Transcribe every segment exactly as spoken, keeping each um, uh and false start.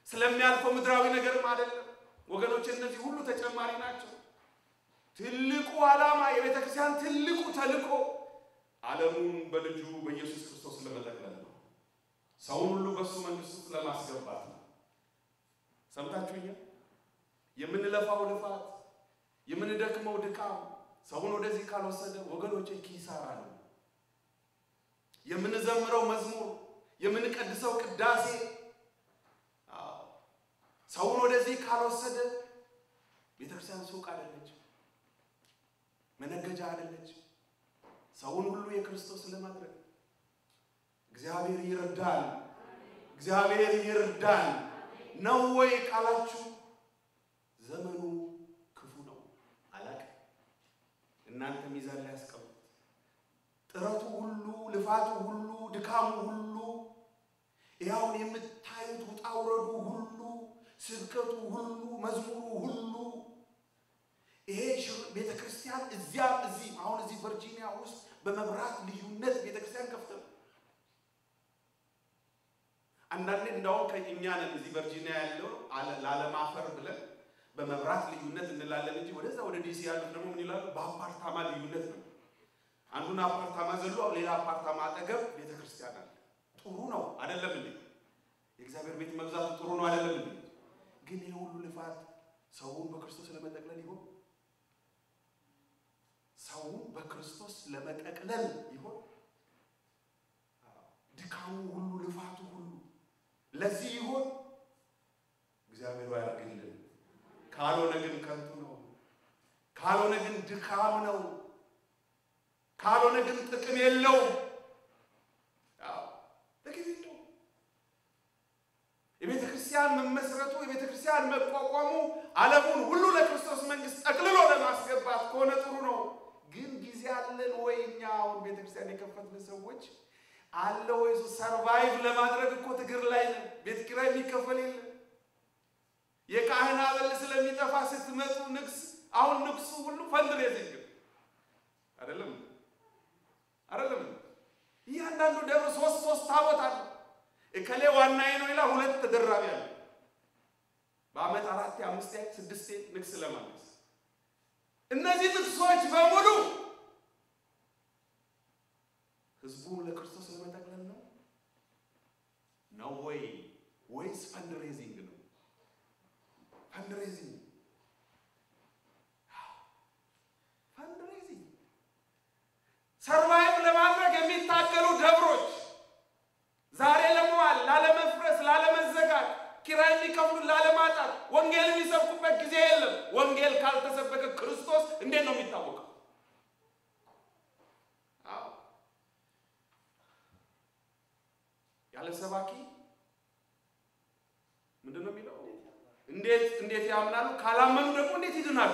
ስለሚያልፈው ምድራዊ ነገርም አይደለም ወገኖች እነዚህ ሁሉ ተጨማሪ ናቸው ትልቁ ዓላማ የቤተክርስቲያን ትልቁ ተልቆ ዓለሙን በልጁ በኢየሱስ ክርስቶስ ለመጠቅለል ነው ሰውን ሁሉ በሱ መንግስት ውስጥ ለማስገባት ነው ሰምታችሁኛል የምንለፋው ልፋት የምንደክመው ድካም ሰውን ወደዚህ ካልወሰደ ወገኖቼ ኪሳራ ነው የምንዘምረው መዝሙር የምንቀድሰው ቅዳሴ ሰውን ወደዚህ ካልወሰደ ቤተክርስቲያን ሱቅ አይደለች መነገጃ አይደለች ሰውን ሁሉ የክርስቶስ ለማድረግ እግዚአብሔር ይርዳል እግዚአብሔር ይርዳል ነው ወይ ቃላችሁ ዘመኑ ክፉ ነው አላቀ እናንተ ሚዛን ላይ ያስቀምጡ ጥረቱ ሁሉ ልፋቱ ሁሉ ድካሙ ሁሉ ያው የምታዩት ውጣውረዱ ሁሉ ስብከቱ ሁሉ መዝሙሩ ሁሉ ይሄ ቤተክርስቲያን እዚያ እዚህ አሁን እዚህ ቨርጂኒያ ውስጥ በመብራት ልዩነት ቤተክርስቲያን ከፍተው አንዳንዴ እንዳው ከኛ ነን እዚህ ቨርጂኒያ ያለው ለዓለማፈር ብለን በመብራት ልዩነት እንላለን እንጂ ወደዛ ወደ ዲሲ ያለው ደግሞ ምን ይላሉ በአፓርታማ ልዩነት ነው አንዱን አፓርታማ ዘሎ ሌላ አፓርታማ አጠገብ ቤተክርስቲያን አለ ጥሩ ነው አይደለም እንዴ የእግዚአብሔር ቤት መብዛቱ ጥሩ ነው አይደለም እንዴ ግን ይሄ ሁሉ ልፋት ሰውን በክርስቶስ ለመጠቅለል ይሆን ሰውን በክርስቶስ ለመጠቅለል ይሆን ድካሙ ሁሉ ልፋቱ ሁሉ ለዚህ ይሆን እግዚአብሔር ያርግልን ካልሆነ ግን ከንቱ ነው ካልሆነ ግን ድካም ነው ካልሆነ ግን ጥቅም የለው አዎ ለኪዶ የቤተክርስቲያን መመስረቱ የቤተክርስቲያን መቋቋሙ ዓለሙን ሁሉ ለክርስቶስ መንግስት ጠቅልሎ ለማስገባት ከሆነ ጥሩ ነው ግን ጊዜ አለን ወይኛ አሁን ቤተክርስቲያን የከፈትን ሰዎች አለ ወይ ሰርቫይቭ ለማድረግ እኮ ትግር ላይ ቤት ኪራይ የሚከፈል የለም የካህን አበል ስለሚጠፋ ስትመጡ ንግስ አሁን ንግሱ ሁሉ ፈንድሬዚንግ አይደለም አይደለም ያንዳንዱ ደብር ሶስት ሶስት ታቦት አለ እከሌ ዋናዬ ነው ይላ ሁለት ተደራቢ አለ በአመት አራት አምስት ስድስት ንግስ ለማለት እነዚህ ንግሶች በሙሉ ህዝቡን ለክርስቶስ ለመጠቅለል ነው ነው ወይ ወይስ ፈንድሬዚንግ ነው ፈንድሬዚንግ ፈንድሬዚንግ ሰርቫይቭ ለማድረግ የሚታገሉ ደብሮች ዛሬ ለመዋል ላለመፍረስ ላለመዘጋት ኪራይ የሚከፍሉ ላለማጣት ወንጌል የሚሰብኩበት ጊዜ የለም ወንጌል ካልተሰበከ ክርስቶስ እንዴት ነው የሚታወቀው አዎ ያለ ሰባኪ ምንድነው የሚለው እንዴት እንዴት ያምናሉ ካላመኑ ደግሞ እንዴት ይድናሉ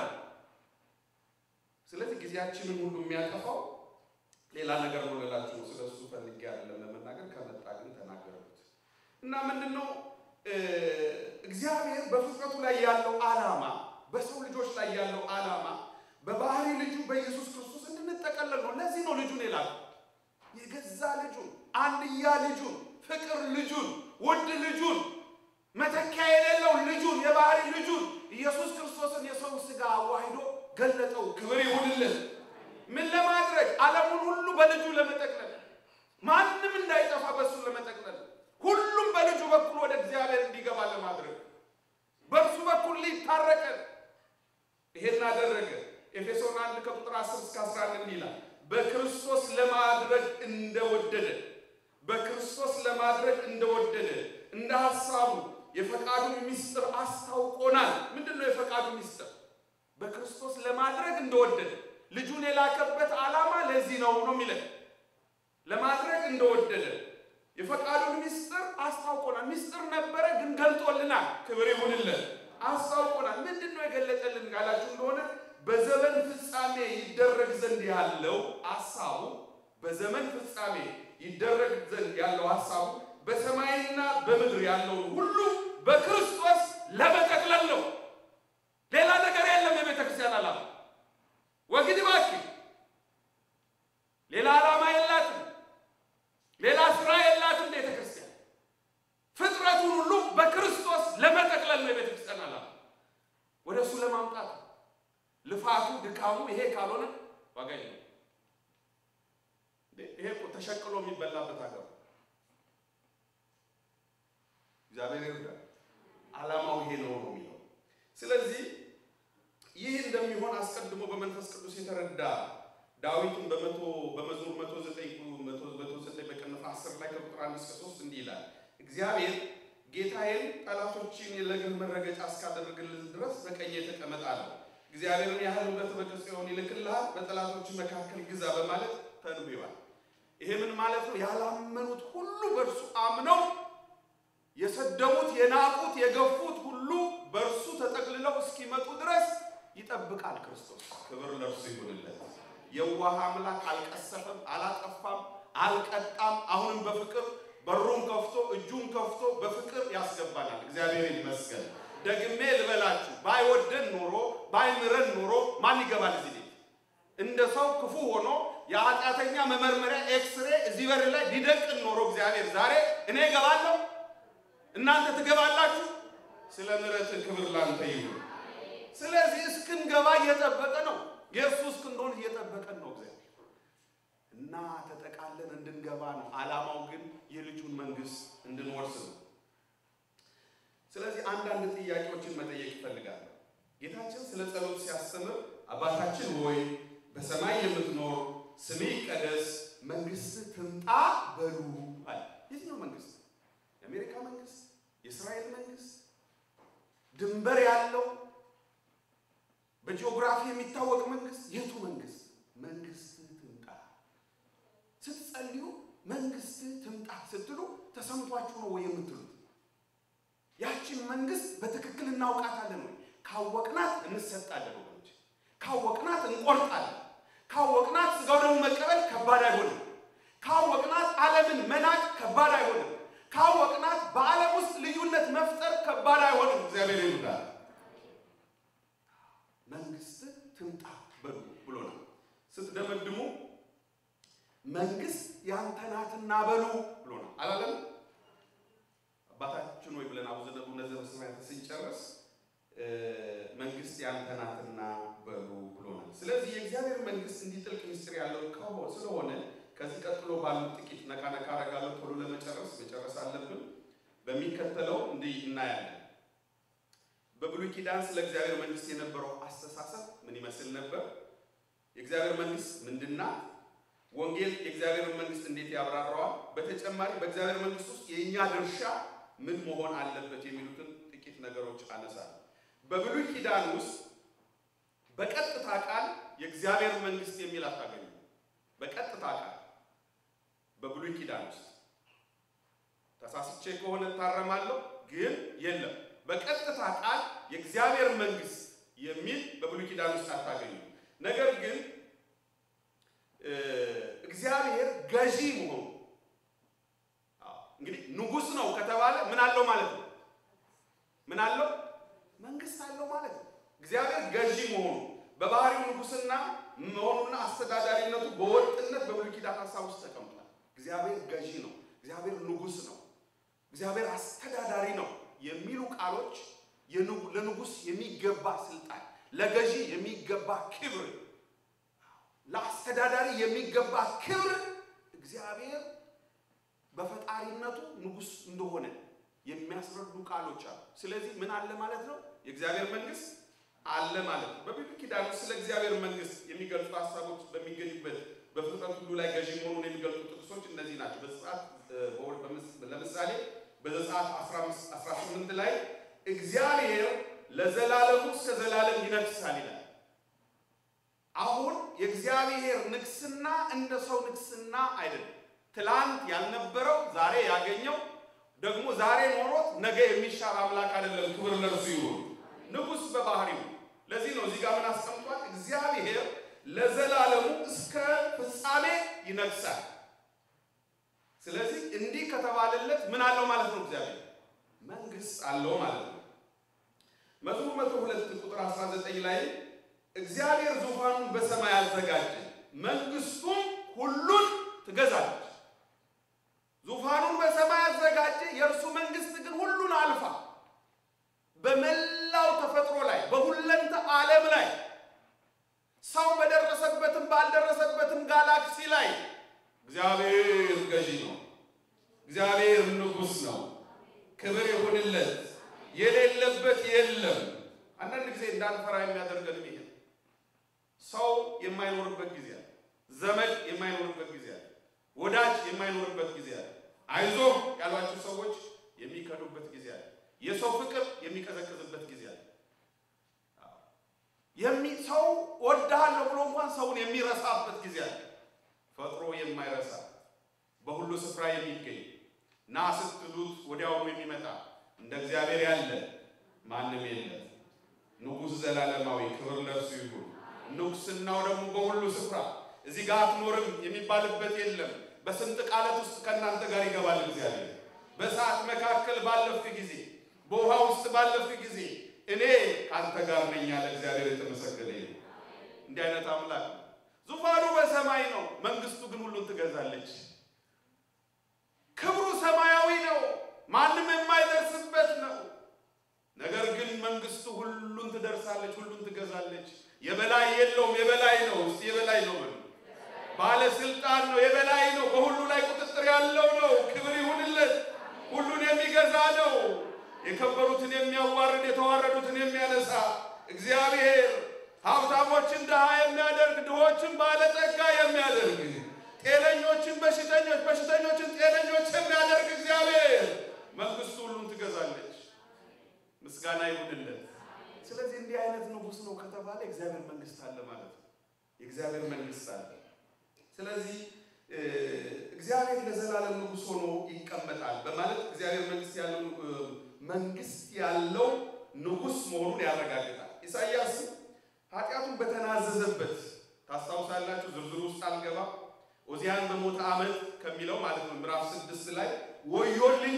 ስለዚህ ጊዜያችንን ሁሉ የሚያጠፋው ሌላ ነገር ነው ለላችሁ ስለሱ ፈልጌ አይደለም ለመናገር ከመጣ ግን ተናገሩት እና ምንድነው እግዚአብሔር በፍጥረቱ ላይ ያለው ዓላማ በሰው ልጆች ላይ ያለው ዓላማ በባህሪ ልጁ በኢየሱስ ክርስቶስ እንድንጠቀለል ነው ለዚህ ነው ልጁን የላከው የገዛ ልጁን አንድያ ልጁን ፍቅር ልጁን ወድ ልጁን መተኪያ የሌለው ልጁን የባህሪ ልጁን ኢየሱስ ክርስቶስን የሰው ሥጋ አዋህዶ ገለጠው ክብር ይሁንልን ምን ለማድረግ ዓለሙን ሁሉ በልጁ ለመጠቅለል ማንንም እንዳይጠፋ በሱ ለመጠቅለል ሁሉም በልጁ በኩል ወደ እግዚአብሔር እንዲገባ ለማድረግ በሱ በኩል ሊታረቅ ይሄን አደረገ ኤፌሶን አንድ ከቁጥር አስር እስከ አስራ አንድ ይላል በክርስቶስ ለማድረግ እንደወደደ በክርስቶስ ለማድረግ እንደወደደ እንደ ሐሳቡ የፈቃዱን ሚስጥር አስታውቆናል ምንድነው የፈቃዱ ሚስጥር በክርስቶስ ለማድረግ እንደወደደ ልጁን የላከበት ዓላማ ለዚህ ነው ነው የሚለው ለማድረግ እንደወደደ የፈቃዱን ሚስጥር አስታውቆናል ሚስጥር ነበረ ግን ገልጦልናል ክብር ይሁንልን አስታውቆናል ምንድነው የገለጠልን ጋላችሁ እንደሆነ በዘመን ፍጻሜ ይደረግ ዘንድ ያለው ሐሳቡ በዘመን ፍጻሜ ይደረግ ዘንድ ያለው ሐሳቡ በሰማይና በምድር ያለው ሁሉ በክርስቶስ ለመጠቅለል ነው ሌላ ነገር የለም የቤተክርስቲያን ዓላማ ወግድ ባክ ሌላ ዓላማ የላትም ሌላ ስራ የላትም ቤተክርስቲያን ፍጥረቱን ሁሉ በክርስቶስ ወደሱ ለማምጣት ልፋቱ ድካሙ ይሄ ካልሆነ ዋጋ የለውም። ይሄ እኮ ተሸቅሎ የሚበላበት ሀገር እግዚአብሔር ይርዳል። ዓላማው ይሄ ነው ነው የሚለው። ስለዚህ ይህ እንደሚሆን አስቀድሞ በመንፈስ ቅዱስ የተረዳ ዳዊትን በመቶ በመዝሙር መቶ ዘጠኝ መቶ ዘጠኝ በቅንፍ አስር ላይ ከቁጥር አንድ እስከ ሶስት እንዲህ ይላል። እግዚአብሔር ጌታዬን ጠላቶችን ለእግርህ መረገጫ እስካደርግልህ ድረስ በቀኜ ተቀመጥ አለው። እግዚአብሔርን ያህል ውበት በጽዮን ይልክልሃል፣ በጠላቶች መካከል ግዛ በማለት ተንብዮአል። ይሄ ምን ማለት ነው? ያላመኑት ሁሉ በእርሱ አምነው የሰደቡት የናቁት የገፉት ሁሉ በእርሱ ተጠቅልለው እስኪመጡ ድረስ ይጠብቃል ክርስቶስ። ክብር ለእርሱ ይሁንለት። የዋህ አምላክ አልቀሰፈም፣ አላጠፋም፣ አልቀጣም። አሁንም በፍቅር በሩን ከፍቶ እጁን ከፍቶ በፍቅር ያስገባናል። እግዚአብሔር ይመስገን። ደግሜ ልበላችሁ ባይወደን ኖሮ ባይምረን ኖሮ ማን ይገባል እዚህ ቤት? እንደ ሰው ክፉ ሆኖ የኃጢአተኛ መመርመሪያ ኤክስሬ እዚህ በር ላይ ቢደቅን ኖሮ እግዚአብሔር ዛሬ እኔ እገባለሁ እናንተ ትገባላችሁ። ስለ ምሕረት ክብር ላንተ ይሁን። ስለዚህ እስክንገባ እየጠበቀ ነው። የእሱ እስክንሆን እየጠበቀን ነው እግዚአብሔር እና ተጠቃለን እንድንገባ ነው። ዓላማው ግን የልጁን መንግስት እንድንወርስ ነው። ስለዚህ አንዳንድ ጥያቄዎችን መጠየቅ ይፈልጋል። ጌታችን ስለ ጸሎት ሲያስተምር አባታችን ሆይ በሰማይ የምትኖር ስምህ ይቀደስ፣ መንግስትህ ትምጣ በሉ አለ። የትኛው መንግስት? የአሜሪካ መንግስት? የእስራኤል መንግስት? ድንበር ያለው በጂኦግራፊ የሚታወቅ መንግስት? የቱ መንግስት? መንግስትህ ትምጣ ስትጸልዩ መንግስትህ ትምጣ ስትሉ ተሰምቷችሁ ነው ወይ የምትሉት? ያችን መንግስት በትክክል እናውቃታለን ወይ? ካወቅናት እንሰጣለን ወገኖች። ካወቅናት እንቆርጣለን። ካወቅናት ስጋው ደግሞ መቀበል ከባድ አይሆንም። ካወቅናት ዓለምን መናቅ ከባድ አይሆንም። ካወቅናት በዓለም ውስጥ ልዩነት መፍጠር ከባድ አይሆንም። እግዚአብሔር ይርዳል። መንግስት ትምጣ በሉ ብሎናል። ስትደመድሙ መንግስት ያንተ ናትና በሉ ብሎናል አላለም? አባታችን ወይ ብለን አቡነ ዘበሰማያት ስንጨርስ መንግስት ያንተ ናትና በሉ ብሎናል። ስለዚህ የእግዚአብሔር መንግስት እንዲህ ጥልቅ ምስጢር ያለው ስለሆነ ከዚህ ቀጥሎ ባሉት ጥቂት ነካ ነካ አደርጋለሁ። ቶሎ ለመጨረስ መጨረስ አለብን። በሚከተለው እንዲህ እናያለን። በብሉይ ኪዳን ስለ እግዚአብሔር መንግስት የነበረው አስተሳሰብ ምን ይመስል ነበር? የእግዚአብሔር መንግስት ምንድናት? ወንጌል የእግዚአብሔር መንግስት እንዴት ያብራራዋል? በተጨማሪ በእግዚአብሔር መንግስት ውስጥ የኛ ድርሻ ምን መሆን አለበት የሚሉትን ጥቂት ነገሮች አነሳለሁ። በብሉይ ኪዳን ውስጥ በቀጥታ ቃል የእግዚአብሔር መንግስት የሚል አታገኙ። በቀጥታ ቃል በብሉይ ኪዳን ውስጥ ተሳስቼ ከሆነ ታረማለሁ፣ ግን የለም። በቀጥታ ቃል የእግዚአብሔር መንግስት የሚል በብሉይ ኪዳን ውስጥ አታገኙ። ነገር ግን እግዚአብሔር ገዢ መሆኑ እንግዲህ ንጉስ ነው ከተባለ ምን አለው ማለት ነው? ምን አለው? መንግስት አለው ማለት ነው። እግዚአብሔር ገዢ መሆኑ በባህሪው ንጉስና መሆኑና አስተዳዳሪነቱ በወጥነት በብሉይ ኪዳን ሐሳብ ውስጥ ተቀምጧል። እግዚአብሔር ገዢ ነው፣ እግዚአብሔር ንጉስ ነው፣ እግዚአብሔር አስተዳዳሪ ነው የሚሉ ቃሎች ለንጉስ የሚገባ ስልጣን፣ ለገዢ የሚገባ ክብር፣ ለአስተዳዳሪ የሚገባ ክብር እግዚአብሔር በፈጣሪነቱ ንጉስ እንደሆነ የሚያስረዱ ቃሎች አሉ። ስለዚህ ምን አለ ማለት ነው? የእግዚአብሔር መንግስት አለ ማለት ነው። በብሉይ ኪዳን ስለ እግዚአብሔር መንግስት የሚገልጹ ሐሳቦች በሚገኙበት በፍጥረት ሁሉ ላይ ገዢ መሆኑን የሚገልጹ ጥቅሶች እነዚህ ናቸው። በዘጸአት ለምሳሌ በዘጸአት አስራ ስምንት ላይ እግዚአብሔር ለዘላለሙ እስከ ዘላለም ይነግሳል ይላል። አሁን የእግዚአብሔር ንግስና እንደ ሰው ንግስና አይደለም። ትላንት ያልነበረው ዛሬ ያገኘው ደግሞ ዛሬ ኖሮት ነገ የሚሻር አምላክ አይደለም። ክብር ለእርሱ ይሁን። ንጉስ በባህሪው ለዚህ ነው እዚህ ጋር ምን አስቀምጧል? እግዚአብሔር ለዘላለሙ እስከ ፍጻሜ ይነግሳል። ስለዚህ እንዲህ ከተባለለት ምን አለው ማለት ነው? እግዚአብሔር መንግስት አለው ማለት ነው። መዝሙር መቶ ሁለት ቁጥር አስራ ዘጠኝ ላይ እግዚአብሔር ዙፋኑን በሰማይ አዘጋጀ፣ መንግስቱም ሁሉን ትገዛለች። ዙፋኑን በሰማይ አዘጋጀ፣ የእርሱ መንግስት ግን ሁሉን አልፋ በመላው ተፈጥሮ ላይ በሁሉ እግዚአብሔር ገዢ ነው። እግዚአብሔር ንጉስ ነው። ክብር ይሁንለት። የሌለበት የለም። አንዳንድ ጊዜ እንዳንፈራ የሚያደርገን ይሄ ሰው የማይኖርበት ጊዜ አለ። ዘመድ የማይኖርበት ጊዜ አለ። ወዳጅ የማይኖርበት ጊዜ አለ። አይዞህ ያሏችሁ ሰዎች የሚከዱበት ጊዜ አለ። የሰው ፍቅር የሚቀዘቅዝበት ጊዜ አለ። የሚ ሰው ወዳለው ብሎ እንኳን ሰውን የሚረሳበት ጊዜ አለ። ፈጥሮ የማይረሳ በሁሉ ስፍራ የሚገኝ ና ስትሉት ወዲያውኑ የሚመጣ እንደ እግዚአብሔር ያለ ማንም የለም። ንጉስ ዘላለማዊ ክብር ለእርሱ ይሁን። ንጉስናው ደግሞ በሁሉ ስፍራ እዚህ ጋር አትኖርም የሚባልበት የለም። በስንት ቃላት ውስጥ ከናንተ ጋር ይገባል እግዚአብሔር። በሰዓት መካከል ባለፍክ ጊዜ፣ በውሃ ውስጥ ባለፍክ ጊዜ እኔ ካንተ ጋር ነኝ ያለ እግዚአብሔር የተመሰገነ ይሁን። እንዲህ አይነት አምላክ ዙፋኑ በሰማይ ነው፣ መንግስቱ ግን ሁሉን ትገዛለች። ክብሩ ሰማያዊ ነው፣ ማንም የማይደርስበት ነው። ነገር ግን መንግስቱ ሁሉን ትደርሳለች፣ ሁሉን ትገዛለች። የበላይ የለውም፣ የበላይ ነው። እስቲ የበላይ ነው በሉ። ባለስልጣን ነው፣ የበላይ ነው። በሁሉ ላይ ቁጥጥር ያለው ነው። ክብር ይሁንለት። ሁሉን የሚገዛ ነው። የከበሩትን የሚያዋርድ የተዋረዱትን የሚያነሳ እግዚአብሔር ሀብታሞችን ድሃ የሚያደርግ ድሆችን ባለጠጋ የሚያደርግ ጤነኞችን በሽተኞች በሽተኞችን ጤነኞች የሚያደርግ እግዚአብሔር መንግስቱ ሁሉን ትገዛለች። ምስጋና ይሁንለት። ስለዚህ እንዲህ አይነት ንጉስ ነው ከተባለ እግዚአብሔር መንግስት አለ ማለት ነው። የእግዚአብሔር መንግስት አለ። ስለዚህ እግዚአብሔር ለዘላለም ንጉስ ሆኖ ይቀመጣል በማለት እግዚአብሔር መንግስት ያለው መንግስት ያለው ንጉስ መሆኑን ያረጋግጣል። ኢሳይያስ ኃጢአቱን በተናዘዘበት ታስታውሳላችሁ። ዝርዝሩ ውስጥ አልገባም። ኦዚያን በሞተ ዓመት ከሚለው ማለት ነው ምዕራፍ ስድስት ላይ ወዮልኝ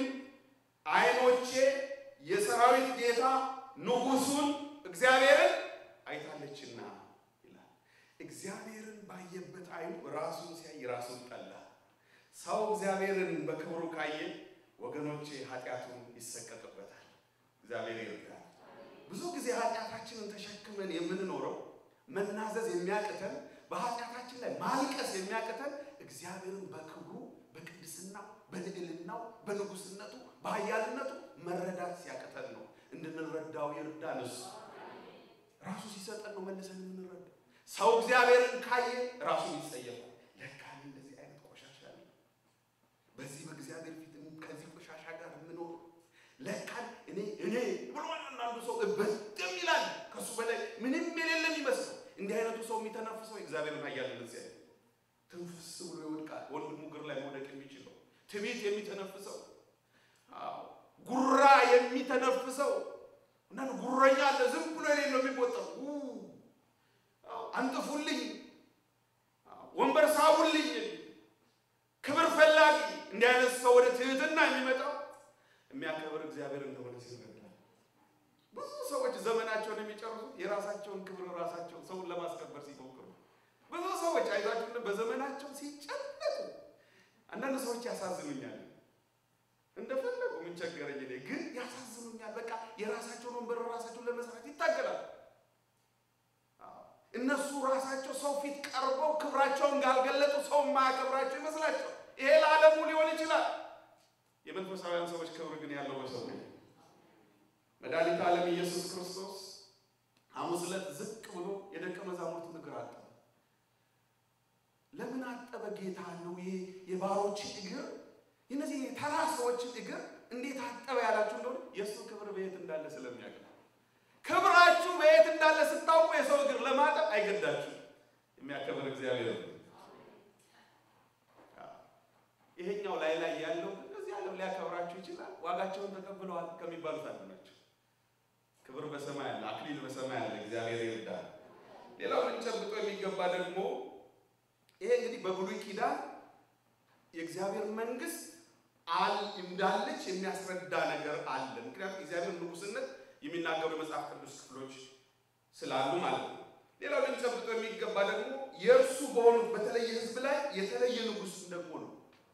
አይኖቼ የሰራዊት ጌታ ንጉሱን እግዚአብሔርን አይታለችና ይላል። እግዚአብሔርን ባየበት አይኑ ራሱን ሲያይ ራሱን ጠላ። ሰው እግዚአብሔርን በክብሩ ካየ ወገኖቼ ኃጢአቱን ይሰቀቅበታል። እግዚአብሔር ይርዳል። ብዙ ጊዜ ኃጢአታችንን ተሸክመን የምንኖረው መናዘዝ የሚያቅተን በኃጢአታችን ላይ ማልቀስ የሚያቅተን እግዚአብሔርን በክብሩ በቅድስናው በልዕልናው በንጉስነቱ በኃያልነቱ መረዳት ሲያቅተን ነው። እንድንረዳው ይርዳን። እሱ ራሱ ሲሰጠን ነው መልሰን የምንረዳው። ሰው እግዚአብሔርን ካየ ራሱን ይጸየፋል። ለካ እንደዚህ አይነት ቆሻሻ አለ በዚህ በእግዚአብሔር ፊት ከዚህ ቆሻሻ ጋር የምኖር ለካ እኔ እኔ ብሎ አንዳንዱ ሰው እበደም ይላል። ከሱ በላይ ምንም የሌለም ይመስለው። እንዲህ አይነቱ ሰው የሚተነፍሰው እግዚአብሔርን ኃያልነት ሲያይ ትንፍስ ብሎ ይወድቃል። ወንድሙ እግር ላይ መውደቅ የሚችለው ትዕቢት የሚተነፍሰው አዎ ጉራ የሚተነፍሰው እና ጉረኛ አለ ዝም ብሎ የሌለው የሚወጣው አንጥፉልኝ ወንበር ሳቡልኝ ክብር ፈላጊ እንዲህ አይነት ሰው ወደ ትህትና የሚመጣው የሚያከብር እግዚአብሔር እንደሆነ ሲረዳ ብዙ ሰዎች ዘመናቸውን የሚጨርሱት የራሳቸውን ክብር ራሳቸው ሰውን ለማስከበር ሲሞክሩ ብዙ ሰዎች አይዛችሁን በዘመናቸው ሲጨነቁ አንዳንድ ሰዎች ያሳዝኑኛል። እንደፈለጉ ምን ቸገረኝ እኔ ግን ያሳዝኑኛል። በቃ የራሳቸውን ወንበር ራሳቸው ለመስራት ይታገላሉ። እነሱ ራሳቸው ሰው ፊት ቀርበው ክብራቸውን ጋልገለጡ ሰው ማያከብራቸው ይመስላቸው። ይሄ ለዓለሙ ሊሆን ይችላል። የመንፈሳውያን ሰዎች ክብር ግን ያለው በሰው ነው። መድኃኒተ ዓለም ኢየሱስ ክርስቶስ ሐሙስ ዕለት ዝቅ ብሎ የደቀ መዛሙርቱን እግር አጠበ። ለምን አጠበ ጌታ ነው? ይሄ የባሮች እግር የነዚህ ተራ ሰዎች እግር እንዴት አጠበ ያላችሁ እንደሆነ የሱ ክብር በየት እንዳለ ስለሚያውቅ። ክብራችሁ በየት እንዳለ ስታውቁ የሰው እግር ለማጠብ አይገዳችሁ። የሚያከብር እግዚአብሔር ነው። ይሄኛው ላይ ላይ ያለው እዚህ ዓለም ሊያከብራችሁ ይችላል። ዋጋቸውን ተቀብለዋል ከሚባሉት አንዱ ናቸው። ክብር በሰማይ አለ፣ አክሊል በሰማይ አለ። እግዚአብሔር ይርዳል። ሌላው ልንጨብጦ የሚገባ ደግሞ ይሄ እንግዲህ በብሉይ ኪዳን የእግዚአብሔር መንግስት አል እንዳለች የሚያስረዳ ነገር አለ። ምክንያቱም እግዚአብሔር ንጉስነት የሚናገሩ መጽሐፍ ቅዱስ ክፍሎች ስላሉ ማለት ነው። ሌላው ልንጨብጦ የሚገባ ደግሞ የእርሱ በሆኑት በተለየ ህዝብ ላይ የተለየ ንጉስ ደግሞ ነው።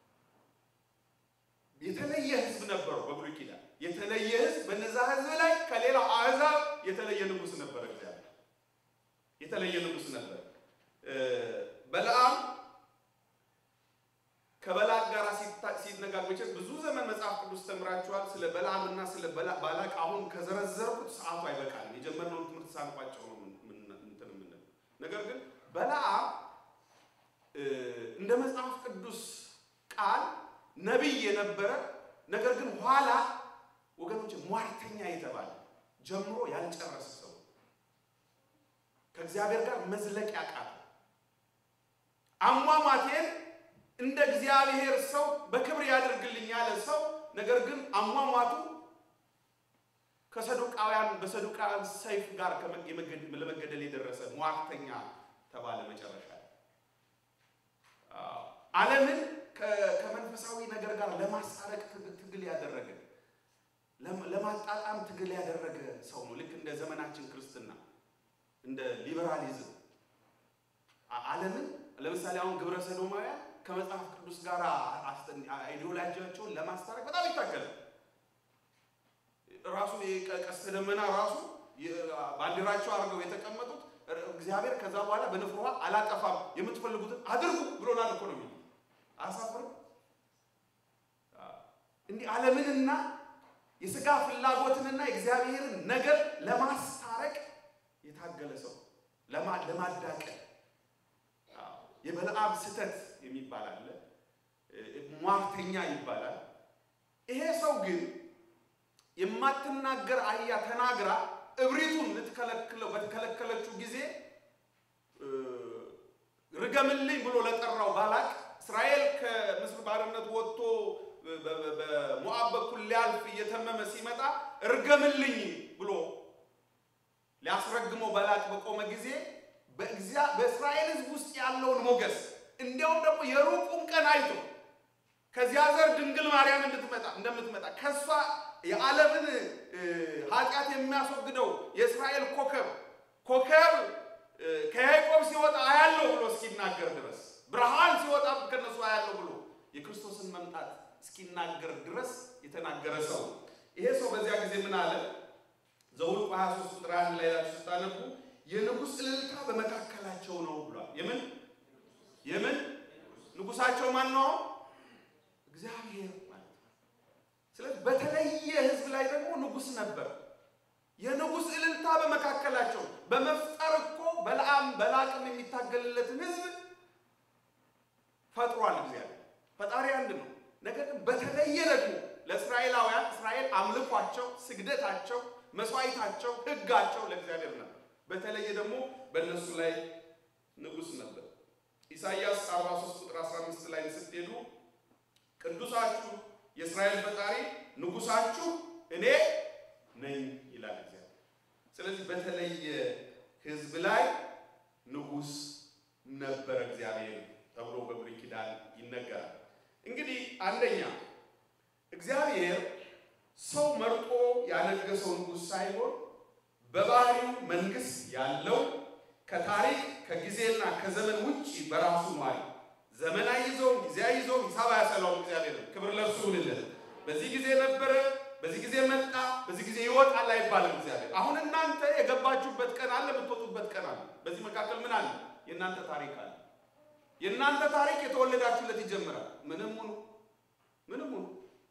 የተለየ ህዝብ ነበረው በብሉይ ኪዳን የተለየ ህዝብ በነዛ ህዝብ ላይ ከሌላው አሕዛብ የተለየ ንጉስ ነበር። እግዚአብሔር የተለየ ንጉስ ነበር። በለዓም ከበላቅ ጋር ሲነጋገር ብዙ ዘመን መጽሐፍ ቅዱስ ተምራችኋል። ስለ በላምና ስለ ባላቅ አሁን ከዘረዘርኩት ሰዓቱ አይበቃም። የጀመርነውን ትምህርት ሳንቋጨው ነው እንትን የምንለው። ነገር ግን በላም እንደ መጽሐፍ ቅዱስ ቃል ነብይ የነበረ ነገር ግን ኋላ ወገኖች ሟርተኛ የተባለ ጀምሮ ያልጨረሰ ሰው ከእግዚአብሔር ጋር መዝለቅ ያቃተ አሟሟቴን እንደ እግዚአብሔር ሰው በክብር ያደርግልኝ ያለ ሰው ነገር ግን አሟሟቱ ከሰዱቃውያን በሰዱቃውያን ሰይፍ ጋር ለመገደል የደረሰ ሟርተኛ ተባለ። መጨረሻ ዓለምን ከመንፈሳዊ ነገር ጋር ለማሳረቅ ትግል ያደረገ ለማጣጣም ትግል ያደረገ ሰው ነው። ልክ እንደ ዘመናችን ክርስትና እንደ ሊበራሊዝም ዓለምን ለምሳሌ አሁን ግብረ ሰዶማውያን ከመጽሐፍ ቅዱስ ጋር አይዲዮሎጂያቸውን ለማስታረቅ በጣም ይታገላል። ራሱ የቀስተ ደመና ራሱ ባንዲራቸው አድርገው የተቀመጡት እግዚአብሔር ከዛ በኋላ በንፍሯ አላጠፋም የምትፈልጉትን አድርጉ ብሎናል እኮ ነው የሚሉት። አሳፍሩ እንዲህ ዓለምንና የሥጋ ፍላጎትንና የእግዚአብሔርን ነገር ለማስታረቅ የታገለ ሰው ለማዳቀል የበለዓም ስተት የሚባል አለ፣ ሟርተኛ ይባላል። ይሄ ሰው ግን የማትናገር አህያ ተናግራ እብሪቱን ልትከለክለው በተከለከለችው ጊዜ ርገምልኝ ብሎ ለጠራው ባላቅ እስራኤል ከምስር ባርነት ወጥቶ በሞዓብ በኩል ሊያልፍ እየተመመ ሲመጣ ርገምልኝ ብሎ ሊያስረግመው ባላቅ በቆመ ጊዜ በእስራኤል ሕዝብ ውስጥ ያለውን ሞገስ እንዲያውም ደግሞ የሩቁን ቀን አይቶ ከዚያ ዘር ድንግል ማርያም እንድትመጣ እንደምትመጣ ከሷ የዓለምን ኃጢአት የሚያስወግደው የእስራኤል ኮከብ ኮከብ ከያዕቆብ ሲወጣ አያለው ብሎ እስኪናገር ድረስ ብርሃን ሲወጣ ከነሱ አያለው ብሎ የክርስቶስን መምጣት እስኪናገር ድረስ የተናገረ ሰው። ይሄ ሰው በዚያ ጊዜ ምን አለ? ዘኍልቍ ሃያ ሦስት ቁጥር አንድ ላይ ስታነቡ የንጉስ እልልታ በመካከላቸው ነው ብሏል። የምን የምን ንጉሳቸው ማን ነው? እግዚአብሔር ማለት ነው። ስለዚህ በተለየ ህዝብ ላይ ደግሞ ንጉስ ነበር። የንጉስ እልልታ በመካከላቸው በመፍጠር እኮ በለዓም በላቅም የሚታገልለትን ህዝብ ፈጥሯል እግዚአብሔር። ፈጣሪ አንድ ነው። ነገር ግን በተለየ ደግሞ ለእስራኤላውያን እስራኤል አምልኳቸው፣ ስግደታቸው፣ መስዋዕታቸው፣ ህጋቸው ለእግዚአብሔር ነበር። በተለየ ደግሞ በእነሱ ላይ ንጉስ ነበር። ኢሳይያስ አርባ ሦስት ቁጥር አስራ አምስት ላይ ስትሄዱ ቅዱሳችሁ የእስራኤል ፈጣሪ ንጉሳችሁ እኔ ነኝ ይላል እግዚአብሔር። ስለዚህ በተለየ ህዝብ ላይ ንጉስ ነበር እግዚአብሔር ተብሎ በብሉይ ኪዳን ይነገራል። እንግዲህ አንደኛ እግዚአብሔር ሰው መርጦ ያነገሰው ንጉስ ሳይሆን በባህሪው መንግስት ያለው ከታሪክ ከጊዜና ከዘመን ውጪ በራሱ ማሪ ዘመን አይዞ ጊዜ አይዞ ሂሳብ ያሰላው እግዚአብሔር ክብር ለእርሱ ይሁንለት። በዚህ ጊዜ ነበረ፣ በዚህ ጊዜ መጣ፣ በዚህ ጊዜ ይወጣል አይባልም እግዚአብሔር። አሁን እናንተ የገባችሁበት ቀን አለ፣ የምትወጡበት ቀን አለ። በዚህ መካከል ምን አለ? የእናንተ ታሪክ አለ። የእናንተ ታሪክ የተወለዳችሁለት ይጀምራል። ምንም ሁኑ ምንም ሁኑ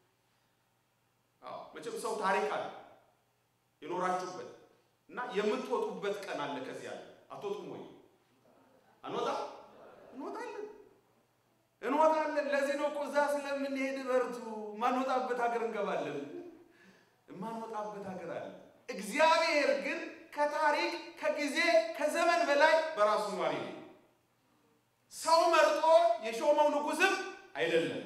አዎ መቼም ሰው ታሪክ አለ የኖራችሁበት እና የምትወጡበት ቀን አለ። ከዚህ አለ አትወጡም ወይ? አንወጣ እንወጣለን እንወጣለን። ለዚህ ነው እኮ እዛ ስለምንሄድ በርቱ፣ ማንወጣበት ሀገር እንገባለን። ማንወጣበት ሀገር አለ። እግዚአብሔር ግን ከታሪክ ከጊዜ ከዘመን በላይ በራሱ ማሪ ነው። ሰው መርጦ የሾመው ንጉስም አይደለም፣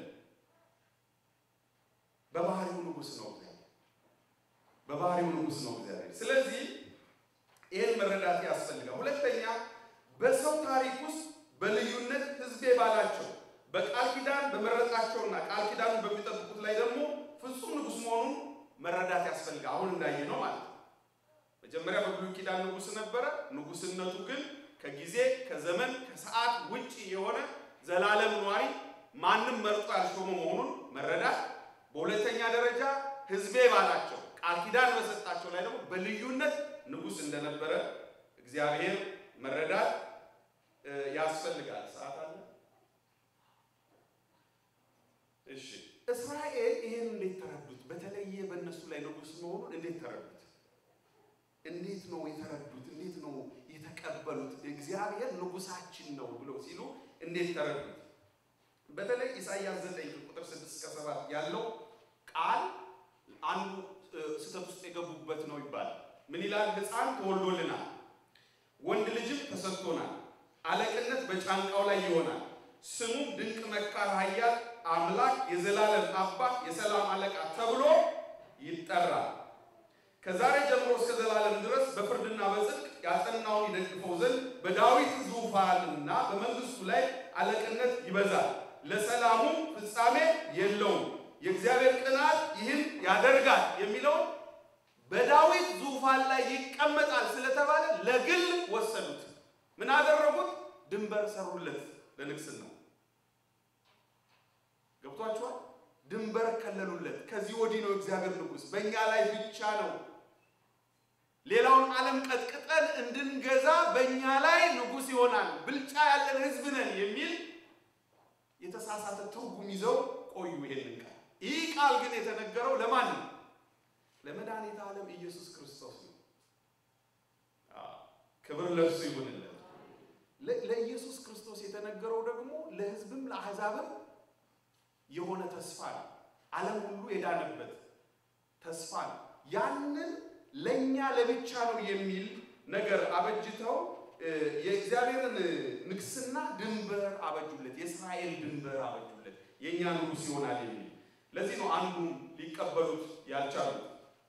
በባህሪው ንጉስ ነው እግዚአብሔር። በባህሪው ንጉስ ነው እግዚአብሔር። ስለዚህ ይሄን መረዳት ያስፈልጋል። ሁለተኛ በሰው ታሪክ ውስጥ በልዩነት ህዝቤ ባላቸው በቃል ኪዳን በመረጣቸውና ቃል ኪዳኑን በሚጠብቁት ላይ ደግሞ ፍጹም ንጉስ መሆኑን መረዳት ያስፈልጋል። አሁን እንዳየነው ማለት ነው። መጀመሪያ በብሉይ ኪዳን ንጉስ ነበረ። ንጉስነቱ ግን ከጊዜ ከዘመን ከሰዓት ውጪ የሆነ ዘላለም ኗሪ ማንም መርጦ ያልሾመ መሆኑን መረዳት። በሁለተኛ ደረጃ ህዝቤ ባላቸው ቃል ኪዳን በሰጣቸው ላይ ደግሞ በልዩነት ንጉስ እንደነበረ እግዚአብሔር መረዳት ያስፈልጋል። ሰዓት አለ እሺ እስራኤል ይሄን እንዴት ተረዱት? በተለየ በእነሱ ላይ ንጉስ መሆኑን እንዴት ተረዱት? እንዴት ነው የተረዱት? እንዴት ነው የተቀበሉት? እግዚአብሔር ንጉሳችን ነው ብለው ሲሉ እንዴት ተረዱት? በተለይ ኢሳይያስ ዘጠኝ ቁጥር ስድስት እስከ ሰባት ያለው ቃል አንዱ ስተት ውስጥ የገቡበት ነው ይባላል። ምን ይላል? ሕፃን ተወልዶልናል፣ ወንድ ልጅም ተሰጥቶናል፣ አለቅነት በጫንቃው ላይ ይሆናል፣ ስሙም ድንቅ መካር፣ ኃያል አምላክ፣ የዘላለም አባት፣ የሰላም አለቃ ተብሎ ይጠራል። ከዛሬ ጀምሮ እስከ ዘላለም ድረስ በፍርድና በጽድቅ ያጸናውን ይደግፈው ዘንድ በዳዊት ዙፋንና በመንግስቱ ላይ አለቅነት ይበዛል፣ ለሰላሙ ፍጻሜ የለውም። የእግዚአብሔር ቅናት ይህን ያደርጋል የሚለው በዳዊት ዙፋን ላይ ይቀመጣል ስለተባለ ለግል ወሰዱት። ምን አደረጉት? ድንበር ሰሩለት ለንግስና። ገብቷችኋል? ድንበር ከለሉለት። ከዚህ ወዲህ ነው እግዚአብሔር ንጉስ፣ በእኛ ላይ ብቻ ነው። ሌላውን ዓለም ቀጥቅጠን እንድንገዛ በእኛ ላይ ንጉስ ይሆናል፣ ብልጫ ያለን ህዝብ ነን የሚል የተሳሳተ ትርጉም ይዘው ቆዩ። ይሄንን ቃል ይህ ቃል ግን የተነገረው ለማን ነው? ለመድኃኒተ ዓለም ኢየሱስ ክርስቶስ ነው። ክብር ለእርሱ ይሁንለት። ለኢየሱስ ክርስቶስ የተነገረው ደግሞ ለህዝብም ለአሕዛብም የሆነ ተስፋ ነው። ዓለም ሁሉ የዳነበት ተስፋ ነው። ያንን ለኛ ለብቻ ነው የሚል ነገር አበጅተው የእግዚአብሔርን ንግስና ድንበር አበጁለት። የእስራኤል ድንበር አበጁለት። የኛ ንጉስ ይሆናል የሚል ለዚህ ነው አንዱም ሊቀበሉት ያልቻሉት።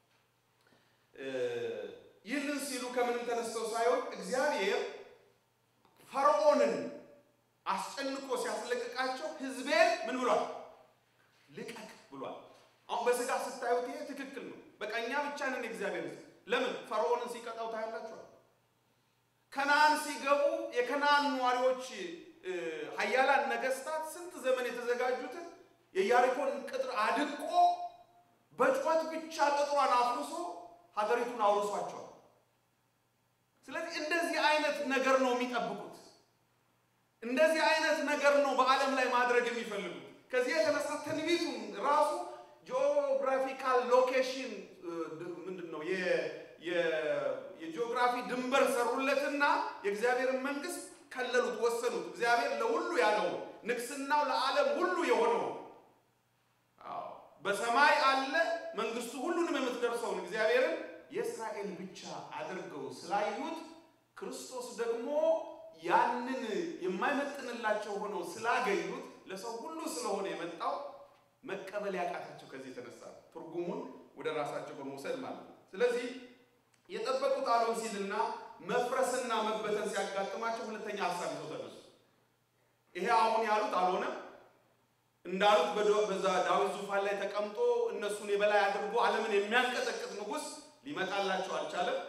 ይህንን ሲሉ ከምን ተነስተው ሳይሆን እግዚአብሔር ፈርዖንን አስጨንቆ ሲያስለቅቃቸው ህዝቤን ምን ብሏል? ልቀቅ ብሏል። አሁን በስጋ ስታዩት ይሄ ትክክል ነው። በቃ እኛ ብቻ ነን እግዚአብሔር ህዝብ። ለምን ፈርዖንን ሲቀጣው ታያላችሁ። ከነዓን ሲገቡ የከነዓን ነዋሪዎች ኃያላን ነገስታት ስንት ዘመን የተዘጋጁትን የኢያሪኮን ቅጥር አድቆ በጩኸት ብቻ ቅጥሯን አፍርሶ ሀገሪቱን አውርሷቸዋል። ስለዚህ እንደዚህ አይነት ነገር ነው የሚጠብቁት። እንደዚህ አይነት ነገር ነው በዓለም ላይ ማድረግ የሚፈልጉት። ከዚህ የተነሳ ትንቢቱን ራሱ ጂኦግራፊካል ሎኬሽን ምንድነው የ የ የጂኦግራፊ ድንበር ሰሩለትና የእግዚአብሔርን መንግስት ከለሉት፣ ወሰኑት። እግዚአብሔር ለሁሉ ያለው ንግስናው ለዓለም ሁሉ የሆነው አዎ በሰማይ አለ መንግስቱ ሁሉንም የምትደርሰውን እግዚአብሔርን የእስራኤል ብቻ አድርገው ስላዩት ክርስቶስ ደግሞ ያንን የማይመጥንላቸው ሆነው ስላገኙት ለሰው ሁሉ ስለሆነ የመጣው መቀበል ያቃታቸው ከዚህ የተነሳ ትርጉሙን ወደ ራሳቸው በመውሰድ ማለት ነው። ስለዚህ የጠበቁት አልሆን ሲልና መፍረስና መበተን ሲያጋጥማቸው ሁለተኛ ሐሳብ ይዘው ተነሱ። ይሄ አሁን ያሉት አልሆነም እንዳሉት በዛ ዳዊት ዙፋን ላይ ተቀምጦ እነሱን የበላይ አድርጎ ዓለምን የሚያንቀጠቅጥ ንጉስ ሊመጣላቸው አልቻለም።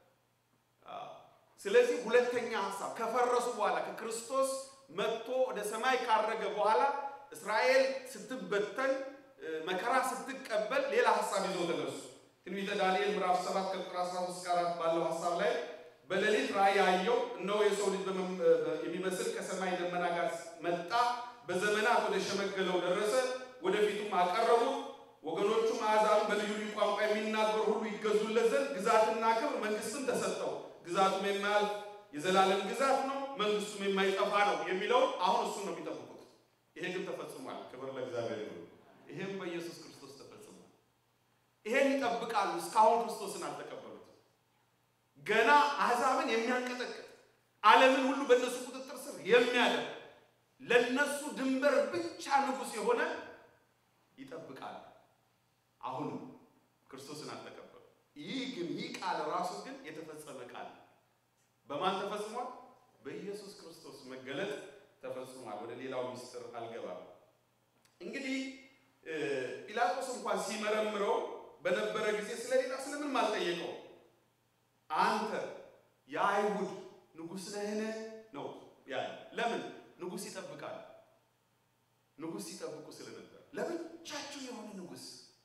ስለዚህ ሁለተኛ ሐሳብ ከፈረሱ በኋላ ከክርስቶስ መጥቶ ወደ ሰማይ ካረገ በኋላ እስራኤል ስትበተን መከራ ስትቀበል ሌላ ሐሳብ ይዘው ተነሱ። ትንቢተ ዳንኤል ምዕራፍ ሰባት ቁጥር አስራ ሶስት እስከ አራት ባለው ሐሳብ ላይ በሌሊት ራእይ ያየው እነሆ የሰው ልጅ የሚመስል ከሰማይ ደመና ጋር መጣ፣ በዘመናት ወደ ሸመገለው ደረሰ፣ ወደፊቱም አቀረቡት። ወገኖቹም አሕዛብ በልዩ ልዩ ቋንቋ የሚናገሩ ሁሉ ይገዙለት ዘንድ ግዛትና ክብር መንግስትም ተሰጠው። ግዛቱም የማያልፍ የዘላለም ግዛት ነው፣ መንግስቱም የማይጠፋ ነው የሚለው አሁን እሱ ነው የሚጠብቁት። ይሄ ግን ተፈጽሟል። ክብር ለእግዚአብሔር ይሁን። ይሄም በኢየሱስ ክርስቶስ ተፈጽሟል። ይሄን ይጠብቃሉ። እስካሁን ክርስቶስን አልተቀበሉት። ገና አሕዛብን የሚያንቀጠቅጥ ዓለምን ሁሉ በእነሱ ቁጥጥር ስር የሚያደርግ ለነሱ ድንበር ብቻ ንጉስ የሆነ ይጠብቃል። አሁን ክርስቶስን አልተቀበሉ። ይህ ግን ይህ ቃል ራሱ ግን የተፈጸመ ቃል በማን ተፈጽሟል? በኢየሱስ ክርስቶስ መገለጥ ተፈጽሟል። ወደ ሌላው ሚስጥር አልገባም። እንግዲህ ጲላጦስ እንኳን ሲመረምረው በነበረ ጊዜ ስለሌላ ስለምን አልጠየቀው። አንተ የአይሁድ ንጉስ ነህን ነው ያለ። ለምን? ንጉስ ይጠብቃል። ንጉስ ይጠብቁ ስለነበር ለብቻቸው የሆነ ንጉስ።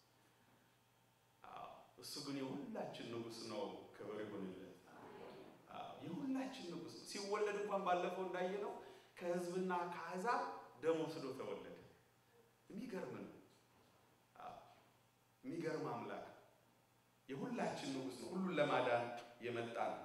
አዎ እሱ ግን የሁላችን ንጉስ ነው። ክብር ይሁንለት። አዎ የሁላችን ንጉስ ነው። ሲወለድ እንኳን ባለፈው እንዳየነው ከህዝብና ከአሕዛብ ደም ወስዶ ተወለደ። የሚገርም ነው። የሚገርም አምላክ የሁላችን ንጉስ ነው። ሁሉን ለማዳን የመጣ ነው።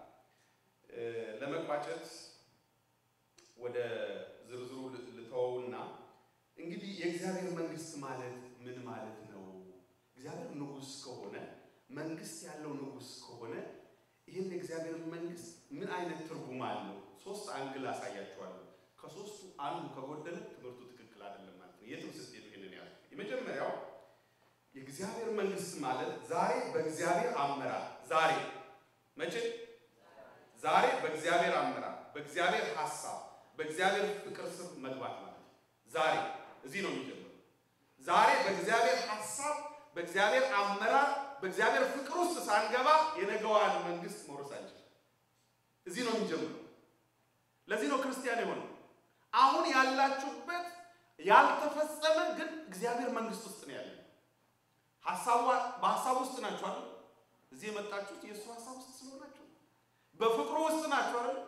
ለመቋጨት ወደ ዝርዝሩ ልተውና እንግዲህ የእግዚአብሔር መንግስት ማለት ምን ማለት ነው? እግዚአብሔር ንጉስ ከሆነ መንግስት ያለው ንጉስ ከሆነ ይሄን የእግዚአብሔር መንግስት ምን አይነት ትርጉም አለው? ሶስት አንግል አሳያችኋለሁ። ከሶስቱ አንዱ ከጎደለ ትምህርቱ ትክክል አይደለም ማለት ነው። የትም ስትሄዱ ይሄንን ያዙ። የመጀመሪያው የእግዚአብሔር መንግስት ማለት ዛሬ በእግዚአብሔር አመራር ዛሬ መቼ ዛሬ በእግዚአብሔር አመራር በእግዚአብሔር ሐሳብ በእግዚአብሔር ፍቅር ስር መግባት ማለት ነው። ዛሬ እዚህ ነው የሚጀምረው። ዛሬ በእግዚአብሔር ሐሳብ በእግዚአብሔር አመራር በእግዚአብሔር ፍቅር ውስጥ ሳንገባ የነገዋን መንግስት መውረስ አንችልም። እዚህ ነው የሚጀምረው። ለዚህ ነው ክርስቲያን የሆነው። አሁን ያላችሁበት ያልተፈጸመ ግን እግዚአብሔር መንግስት ውስጥ ነው ያለው። ሐሳቡ በሐሳብ ውስጥ ናችሁ አይደል? እዚህ የመጣችሁት የእሱ ሐሳብ ውስጥ ስለሆናችሁ በፍቅሩ ውስጥ ናችሁ አይደል?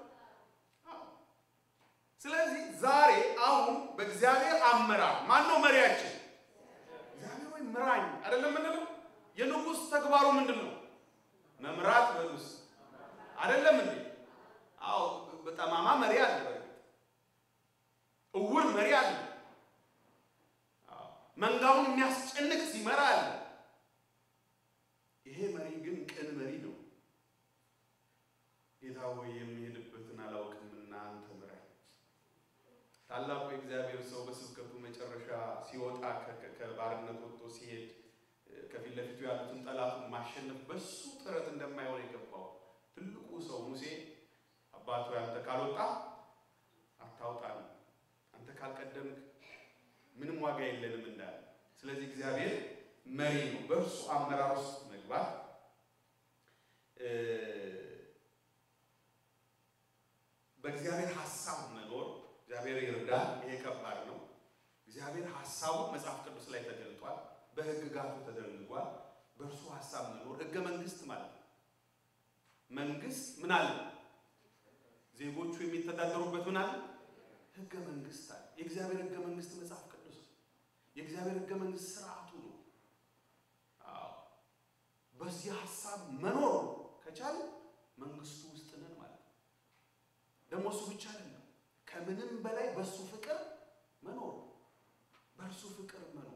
ስለዚህ ዛሬ አሁን በእግዚአብሔር አመራር ማን ነው መሪያችን? እግዚአብሔር ወይ ምራኝ አይደለም ምንለው? የንጉስ ተግባሩ ምንድነው? መምራት በሉስ አይደለም እንዴ? አዎ በጠማማ መሪ አለ፣ እውር መሪ አለ፣ አዎ መንጋውን የሚያስጨንቅ ሲመራ አለ። ይሄ መሪ ግን ቅን መሪ ነው። ጌታ ሆይ የሚሄድበትን አላውቅምና አንተ ምራኝ። ታላቁ የእግዚአብሔር ሰው በስብከቱ መጨረሻ ሲወጣ ከባርነት ወጥቶ ሲሄድ ከፊት ለፊቱ ያሉትን ጠላቱን ማሸነፍ በሱ ጥረት እንደማይሆን የገባው ትልቁ ሰው ሙሴ አባቱ አንተ ካልወጣ አታውጣን፣ አንተ ካልቀደምክ ምንም ዋጋ የለንም እንዳለ። ስለዚህ እግዚአብሔር መሪ ነው። በእርሱ አመራር ውስጥ መግባት በእግዚአብሔር ሐሳብ መኖር እግዚአብሔር ይርዳል። ይሄ ከባድ ነው። እግዚአብሔር ሐሳቡ መጽሐፍ ቅዱስ ላይ ተገልጧል፣ በሕግጋቱ ተደንግጓል። በእርሱ ሐሳብ መኖር ሕገ መንግስት ማለት ነው። መንግስት ምን አለ? ዜጎቹ የሚተዳደሩበት ምን አለ? ሕገ መንግስት አለ። የእግዚአብሔር ሕገ መንግስት መጽሐፍ ቅዱስ ነው። የእግዚአብሔር ሕገ መንግስት ስርዓቱ ነው። አዎ በዚህ ሐሳብ መኖር ከቻለ መንግስቱ ውስጥ ነን ማለት ነው። ደግሞ እሱ ብቻ አይደለም፣ ከምንም በላይ በሱ ፍቅር መኖር፣ በእርሱ ፍቅር መኖር፣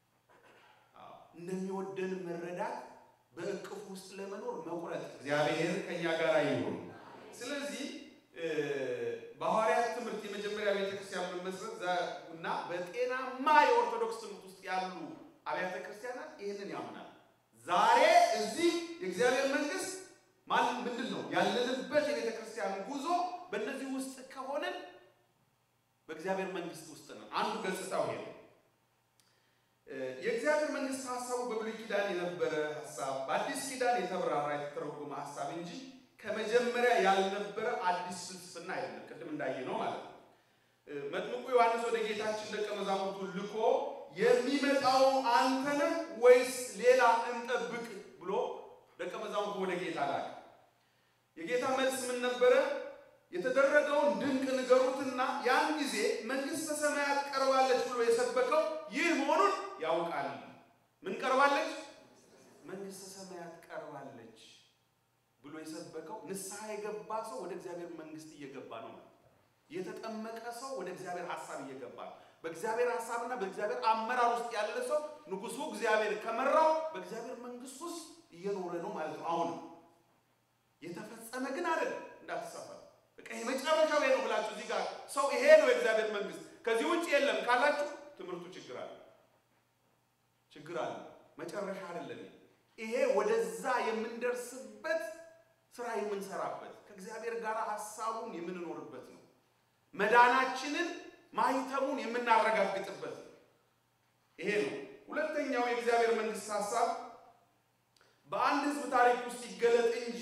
እንደሚወደን መረዳት፣ በእቅፍ ውስጥ ለመኖር መቁረጥ። እግዚአብሔር ከኛ ጋር ይሁን። ስለዚህ በሐዋርያት ትምህርት የመጀመሪያ ቤተክርስቲያን መመስረት እና በጤናማ የኦርቶዶክስ ትምህርት ውስጥ ያሉ አብያተ ክርስቲያናት ይህንን ያምናል። ዛሬ እዚህ የእግዚአብሔር መንግስት ማለት ምንድን ነው? ያለንበት የቤተክርስቲያን ጉዞ በእነዚህ ውስጥ ከሆነን በእግዚአብሔር መንግስት ውስጥ ነው። አንዱ ገጽታው ይሄ ነው። የእግዚአብሔር መንግስት ሐሳቡ በብሉይ ኪዳን የነበረ ሐሳብ በአዲስ ኪዳን የተብራራ የተተረጎመ ሐሳብ እንጂ ከመጀመሪያ ያልነበረ አዲስ ፍልስፍና አይደለም። ቅድም እንዳየነው ማለት ነው። መጥምቁ ዮሐንስ ወደ ጌታችን ደቀ መዛሙርቱ ልኮ የሚመጣው አንተ ነህ ወይስ ሌላ እንጠብቅ ብሎ ደቀ መዛሙርቱ ወደ ጌታ ላከ። የጌታ መልስ ምን ነበረ? የተደረገውን ድንቅ ንገሩትና ያን ጊዜ መንግስተ ሰማያት ቀርባለች ብሎ የሰበከው ይህ መሆኑን ያውቃል። ምን ቀርባለች? መንግስተ ሰማያት ቀርባለች ብሎ የሰበከው ንስሐ የገባ ሰው ወደ እግዚአብሔር መንግስት እየገባ ነው ማለት ነው። የተጠመቀ ሰው ወደ እግዚአብሔር ሐሳብ እየገባ ነው። በእግዚአብሔር ሐሳብና በእግዚአብሔር አመራር ውስጥ ያለ ሰው ንጉሱ እግዚአብሔር ከመራው በእግዚአብሔር መንግስት ውስጥ እየኖረ ነው ማለት ነው። አሁን የተፈጸመ ግን አይደለም እንዳትሰፋ። በቃ የመጨረሻው ይሄ ነው ብላችሁ እዚህ ጋር ሰው ይሄ ነው የእግዚአብሔር መንግስት ከዚህ ውጪ የለም ካላችሁ ትምህርቱ ችግር አለ ችግር አለ። መጨረሻ አይደለም ይሄ፣ ወደዛ የምንደርስበት ስራ የምንሰራበት ከእግዚአብሔር ጋር ሐሳቡን የምንኖርበት ነው። መዳናችንን ማይተሙን የምናረጋግጥበት ይሄ ነው። ሁለተኛው የእግዚአብሔር መንግስት ሐሳብ በአንድ ህዝብ ታሪክ ውስጥ ይገለጥ እንጂ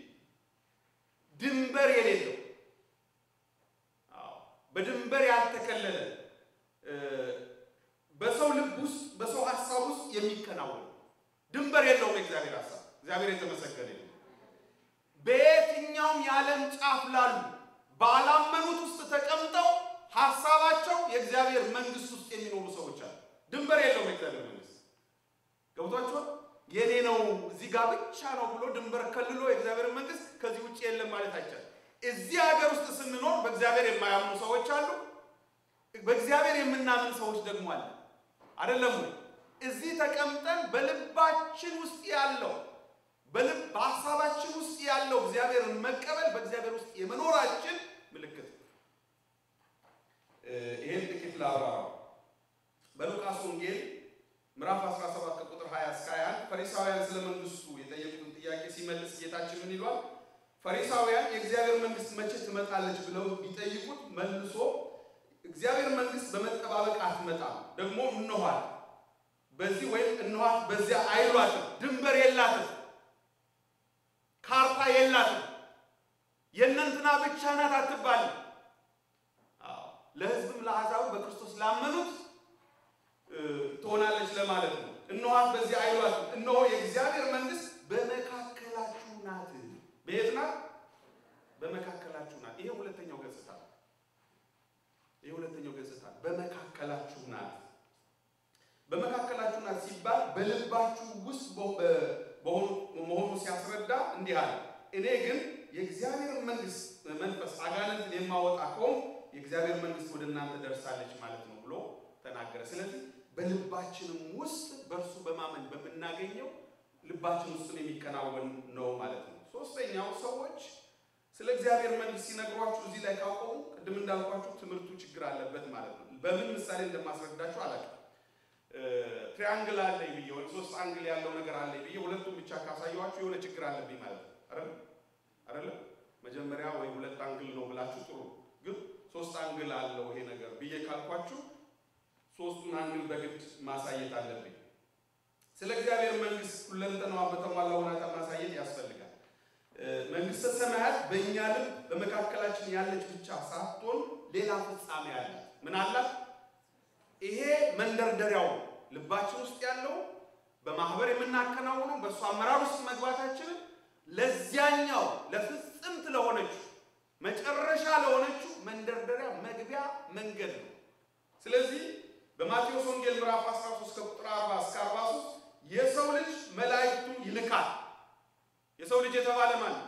ድንበር የሌለው በድንበር ያልተከለለ በሰው ልብ ውስጥ በሰው ሐሳብ ውስጥ የሚከናወን ድንበር የለውም የእግዚአብሔር ሐሳብ። እግዚአብሔር የተመሰገነ ይሁን። በየትኛውም የዓለም ጫፍ ላሉ ባላመኑት ውስጥ ተቀምጠው ሐሳባቸው የእግዚአብሔር መንግስት ውስጥ የሚኖሩ ሰዎች አሉ። ድንበር የለውም የእግዚአብሔር መንግስት። ገብቷችኋል? የኔ ነው እዚህ ጋር ብቻ ነው ብሎ ድንበር ከልሎ የእግዚአብሔር መንግስት ከዚህ ውጪ የለም ማለት አይቻልም። እዚህ ሀገር ውስጥ ስንኖር በእግዚአብሔር የማያምኑ ሰዎች አሉ፣ በእግዚአብሔር የምናምን ሰዎች ደግሞ አለ አይደለም ወይ? እዚህ ተቀምጠን በልባችን ውስጥ ያለው በልብ በሐሳባችን ውስጥ ያለው እግዚአብሔርን መቀበል በእግዚአብሔር ውስጥ የመኖራችን ምልክት። ይሄን ጥቂት ላብራራው። በሉቃስ ወንጌል ምዕራፍ አስራ ሰባት ከቁጥር ሃያ እስከ ሃያ አንድ ፈሪሳውያን ስለ መንግስቱ የጠየቁትን ጥያቄ ሲመልስ ጌታችን ምን ይሏል? ፈሪሳውያን የእግዚአብሔር መንግስት መቼ ትመጣለች ብለው ቢጠይቁት መልሶ እግዚአብሔር መንግስት በመጠባበቅ አትመጣም፣ ደግሞ እንኋት በዚህ ወይም እንኋት በዚያ አይሏትም፣ ድንበር የላትም፣ ካርታ የላትም፣ የእነንትና ብቻ ናት አትባልም። አዎ ለህዝብም ለአሕዛብ በክርስቶስ ላመኑት ትሆናለች ለማለት ነው። እንኋት በዚህ አይሏትም፣ እነሆ የእግዚአብሔር መንግስት በመካከላችሁ ናት። በየት ናት? በመካከላችሁ ናት። ይሄ ሁለተኛው ገጽታ ይሄ ሁለተኛው ገጽታ በመካከላችሁ ናት። በመካከላችሁ ናት ሲባል በልባችሁ ውስጥ በመሆኑ ሲያስረዳ እንዲህ አለ፣ እኔ ግን የእግዚአብሔር መንግስት መንፈስ አጋንንትን የማወጣ ከሆነ የእግዚአብሔር መንግስት ወደ እናንተ ደርሳለች ማለት ነው ብሎ ተናገረ። ስለዚህ በልባችንም ውስጥ በእርሱ በማመን በምናገኘው ልባችን ውስጥ የሚከናወን ነው ማለት ነው። ሶስተኛው ሰዎች ስለ እግዚአብሔር መንግስት ሲነግሯችሁ እዚህ ላይ ካቆሙ ቅድም እንዳልኳችሁ ትምህርቱ ችግር አለበት ማለት ነው። በምን ምሳሌ እንደማስረዳችሁ አላውቅም። ትሪያንግል አለ ብዬ ወይ ሶስት አንግል ያለው ነገር አለ ብዬ ሁለቱም ብቻ ካሳየኋችሁ የሆነ ችግር አለብኝ ማለት ነው አይደል? አይደል? መጀመሪያ ወይ ሁለት አንግል ነው ብላችሁ ጥሩ፣ ግን ሶስት አንግል አለው ይሄ ነገር ብዬ ካልኳችሁ ሶስቱን አንግል በግድ ማሳየት አለብኝ። ስለ እግዚአብሔር መንግስት ሁለንተናዋ በተሟላ ሁኔታ ማሳየት ያስፈልጋል። መንግስተ ሰማያት በእኛ ልብ በመካከላችን ያለች ብቻ ሳትሆን ሌላ ፍጻሜ አለ። ምን አላት? ይሄ መንደርደሪያው ልባችን ውስጥ ያለው በማህበር የምናከናውነው በእሱ አመራር ውስጥ መግባታችን ለዚያኛው ለፍጽምት ለሆነችው መጨረሻ ለሆነችው መንደርደሪያ መግቢያ መንገድ ነው። ስለዚህ በማቴዎስ ወንጌል ምዕራፍ አስራ ሶስት ከቁጥር አርባ እስከ አርባ ሶስት የሰው ልጅ መላእክቱን ይልካል። የሰው ልጅ የተባለ ማለት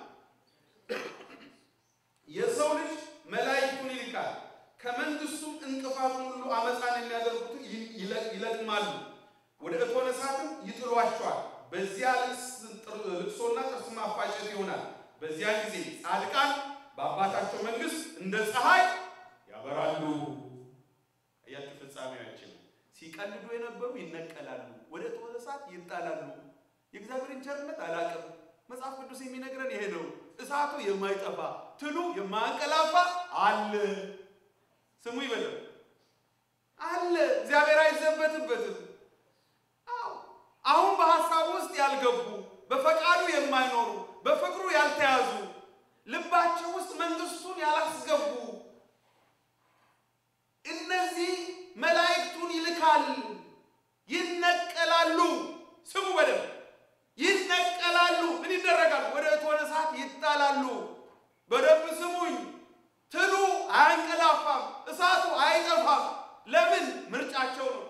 የሰው ልጅ መላእክቱን ይልካል፣ ከመንግስቱ እንቅፋቱን ሁሉ አመፃን የሚያደርጉትን ይለቅማሉ፣ ወደ እቶነ እሳትም ይጥሏቸዋል። በዚያ ልቅሶና ጥርስ ማፋጨት ይሆናል። በዚያ ጊዜ ጻድቃን በአባታቸው መንግስት እንደ ፀሐይ ያበራሉ። አያችሁ ፍጻሜያቸው። ሲቀልዱ የነበሩ ይነቀላሉ፣ ወደ እቶነ እሳት ይጣላሉ። የእግዚአብሔርን ቸርነት አላውቅም። መጽሐፍ ቅዱስ የሚነግረን ይሄ ነው። እሳቱ የማይጠፋ ትሉ የማያንቀላፋ አለ። ስሙ ይበለው አለ። እግዚአብሔር አይዘበትበትም። አዎ አሁን በሐሳቡ ውስጥ ያልገቡ በፈቃዱ የማይኖሩ በፍቅሩ ያልተያዙ ልባቸው ውስጥ መንግስቱን ያላስገቡ እነዚህ መላእክቱን ይልካል፣ ይነቀላሉ። ስሙ በደም ይነቀላሉ። ምን ይደረጋል? ወደ እቶነ እሳት ይጣላሉ። በደንብ ስሙኝ። ትሉ አያንቀላፋም፣ እሳቱ አይጠፋም። ለምን? ምርጫቸው ነው።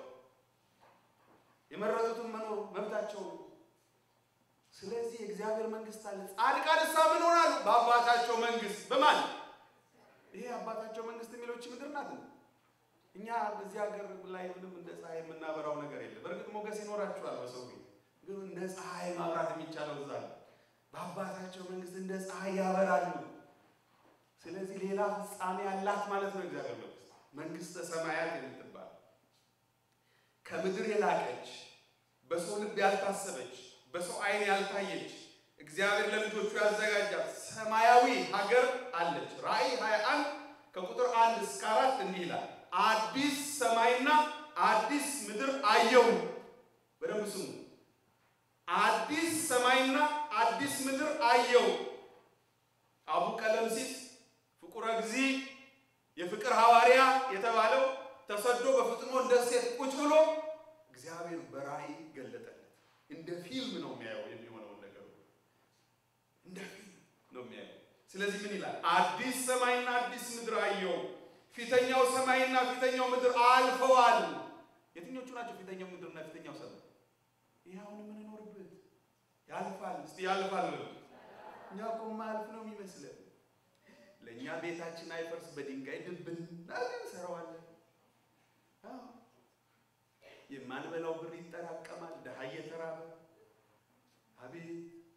የመረጡትን መኖር መብታቸው ነው። ስለዚህ የእግዚአብሔር መንግስት አለ። ጻድቃን እሳ ምን ሆናሉ? በአባታቸው መንግስት። በማን? ይሄ አባታቸው መንግስት የሚለው ምድር ናት። እኛ በዚህ ሀገር ላይ ምንም እንደ ፀሐይ የምናበራው ነገር የለም። በእርግጥ ሞገስ ይኖራችኋል በሰው ቤት፣ ግን እንደ ፀሐይ ማብራት የሚቻለው እዛ ነው። በአባታቸው መንግስት እንደ ፀሐይ ያበራሉ። ስለዚህ ሌላ ፍጻሜ አላት ማለት ነው። እግዚአብሔር መንግስት መንግስተ ሰማያት የምትባል ከምድር የላቀች በሰው ልብ ያልታሰበች በሰው አይን ያልታየች እግዚአብሔር ለልጆቹ ያዘጋጃት ሰማያዊ ሀገር አለች። ራእይ ሃያ አንድ ከቁጥር አንድ እስከ አራት እንዲህ ይላል፣ አዲስ ሰማይና አዲስ ምድር አየሁ። በደንብ ስሙ። አዲስ ሰማይና አዲስ ምድር አየሁ። አቡ ቀለምሲስ ፍቁረ እግዚእ የፍቅር ሐዋርያ የተባለው ተሰዶ በፍጥሞ እንደ ሴት ቁጭ ብሎ እግዚአብሔር በራእይ ገለጠለት። እንደ ፊልም ነው የሚያየው የሚሆነው ነገር እንደ ፊልም ነው የሚያየው። ስለዚህ ምን ይላል? አዲስ ሰማይና አዲስ ምድር አየሁ፣ ፊተኛው ሰማይና ፊተኛው ምድር አልፈዋል። የትኞቹ የትኞቹ ናቸው ፊተኛው ምድርና ፊተኛው ሰማይ? ይሄውን ምን እንኖርበት ያልፋል። እስቲ ያልፋል። እኛ እኮ ማልፍ ነው የሚመስለው። ለኛ ቤታችን አይፈርስ በድንጋይ ድብን አድርገን ሰራዋለን። አዎ የማንበላው ብር ይጠራቀማል። ደሃ እየተራበ አቤት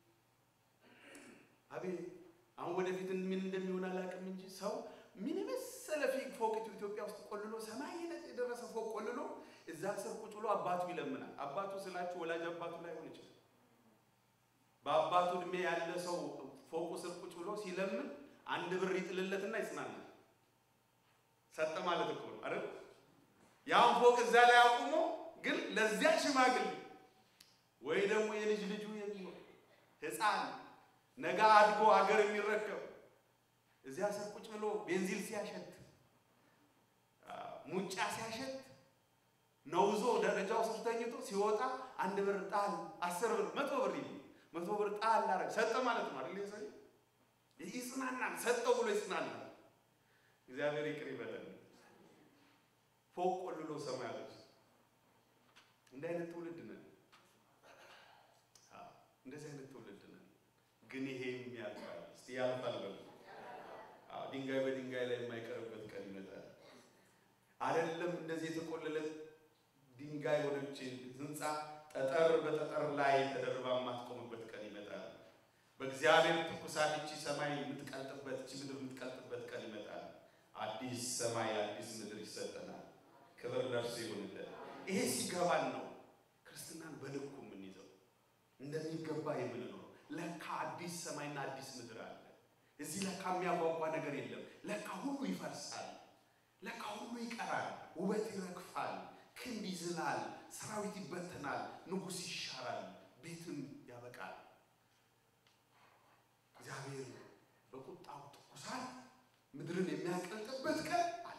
አቤት። አሁን ወደፊት ምን እንደሚሆን አላውቅም እንጂ ሰው ምን መሰለ ፎቅ ኢትዮጵያ ውስጥ ቆልሎ ሰማይ የደረሰ ፎቅ ቆልሎ እዛ ስር ቁጭ ብሎ አባቱ ይለምናል። አባቱ ስላችሁ ወላጅ አባቱ ላይ ሆነ ይችላል። በአባቱ እድሜ ያለ ሰው ፎቁ ስር ቁጭ ብሎ ሲለምን አንድ ብር ይጥልለትና ይጽናናል። ሰጠ ማለት እኮ ነው አይደል? ያን ፎቅ እዛ ላይ አቁሞ ግን ለዚያ ሽማግሌ ወይ ደግሞ የልጅ ልጁ የሚሆን ህፃን ነገ አድጎ አገር የሚረከብ እዚያ ስር ቁጭ ብሎ ቤንዚል ሲያሸት ሙጫ ሲያሸት ነውዞ ደረጃው ስር ተኝቶ ሲወጣ አንድ ብር ጣል አስር ብር መቶ ብር ይል መቶ ብር ጣል አረግ ሰጠ ማለት ነው አይደል? ይሰይ ይጽናናል። ሰጠው ብሎ ይጽናናል። እግዚአብሔር ይቅር ይበለን። ፎቅ ቆልሎ ሰማይ አለች። እንደ አይነት ትውልድ ነን። አዎ እንደዚህ አይነት ትውልድ ነን። ግን ይሄ የሚያልፋል። እስቲ ያልፋል በሉ። አዎ ድንጋይ በድንጋይ ላይ የማይቀርበት ቀን ይመጣል። አይደለም እንደዚህ የተቆለለ ድንጋይ ወደች ህንጻ ጠጠር በጠጠር ላይ ተደርባ የማትቆምበት ቀን ይመጣል። በእግዚአብሔር ትኩሳት እቺ ሰማይ የምትቀልጥበት እቺ ምድር የምትቀልጥበት ቀን ይመጣል። አዲስ ሰማይ አዲስ ምድር ይሰጠናል። ክብር ለእርሱ ይሁንልን። ይሄ ሲገባን ነው ክርስትናን በልኩ የምንይዘው እንደሚገባ የምንኖረው። ለካ አዲስ ሰማይና አዲስ ምድር አለ። እዚህ ለካ የሚያጓጓ ነገር የለም። ለካ ሁሉ ይፈርሳል። ለካ ሁሉ ይቀራል። ውበት ይረግፋል። ክንድ ይዝላል። ሰራዊት ይበተናል። ንጉስ ይሻራል። ቤትም ያበቃል። እግዚአብሔር በቁጣው ትኩሳት ምድርን የሚያቀልጥበት ቀን አለ።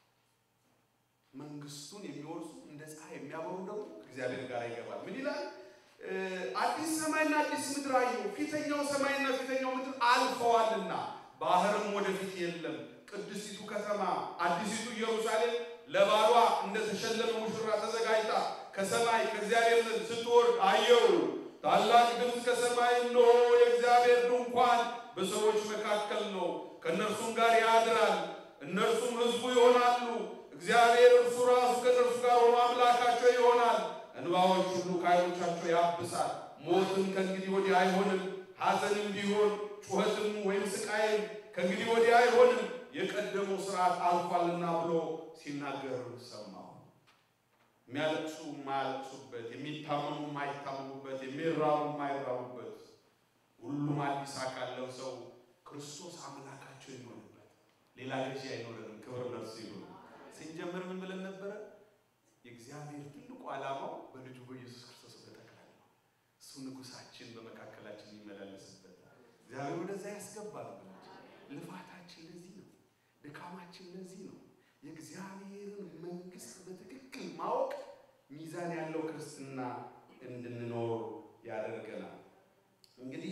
መንግስቱን የሚወርሱ እንደ ፀሐይ የሚያበሩ ደግሞ እግዚአብሔር ጋር ይገባል። ምን ይላል? አዲስ ሰማይና አዲስ ምድር አየሁ፣ ፊተኛው ሰማይና ፊተኛው ምድር አልፈዋልና ባህርም ወደፊት የለም። ቅድስቲቱ ከተማ አዲሲቱ ኢየሩሳሌም ለባሏ እንደተሸለመ ሙሽራ ተዘጋጅታ ከሰማይ ከእግዚአብሔር ዘንድ ስትወርድ አየሁ። ታላቅ ድምፅ ከሰማይ እነሆ የእግዚአብሔር ድንኳን በሰዎች መካከል ነው፣ ከእነርሱም ጋር ያድራል፣ እነርሱም ሕዝቡ ይሆናሉ። እግዚአብሔር እርሱ ራሱ ከእነርሱ ጋር ሆኖ አምላካቸው ይሆናል። እንባዎች ሁሉ ከዓይኖቻቸው ያብሳል። ሞትም ከእንግዲህ ወዲህ አይሆንም፣ ሐዘንም ቢሆን ጩኸትም ወይም ስቃይም ከእንግዲህ ወዲህ አይሆንም፣ የቀደመው ሥርዓት አልፏልና ብሎ ሲናገር ሰማሁ። የሚያለቅሱ የማያለቅሱበት፣ የሚታመሙ የማይታመሙበት፣ የሚራቡ የማይራቡበት ሁሉም አዲስ አካል ለብሰው ክርስቶስ አምላካቸው ይሆንበት። ሌላ ገዢ አይኖረንም። ክብር ለእርሱ ይሁን። ስንጀምር ምን ብለን ነበረ? የእግዚአብሔር ትልቁ ዓላማው በልጁ በኢየሱስ ክርስቶስ በተክላል ነው። እሱ ንጉሳችን በመካከላችን የሚመላለስበት እግዚአብሔር ወደዛ ያስገባል። ልፋታችን ለዚህ ነው። ድካማችን ለዚህ ነው። የእግዚአብሔርን መንግስት በትክክል ማወቅ ሚዛን ያለው ክርስትና እንድንኖር ያደርገናል። እንግዲህ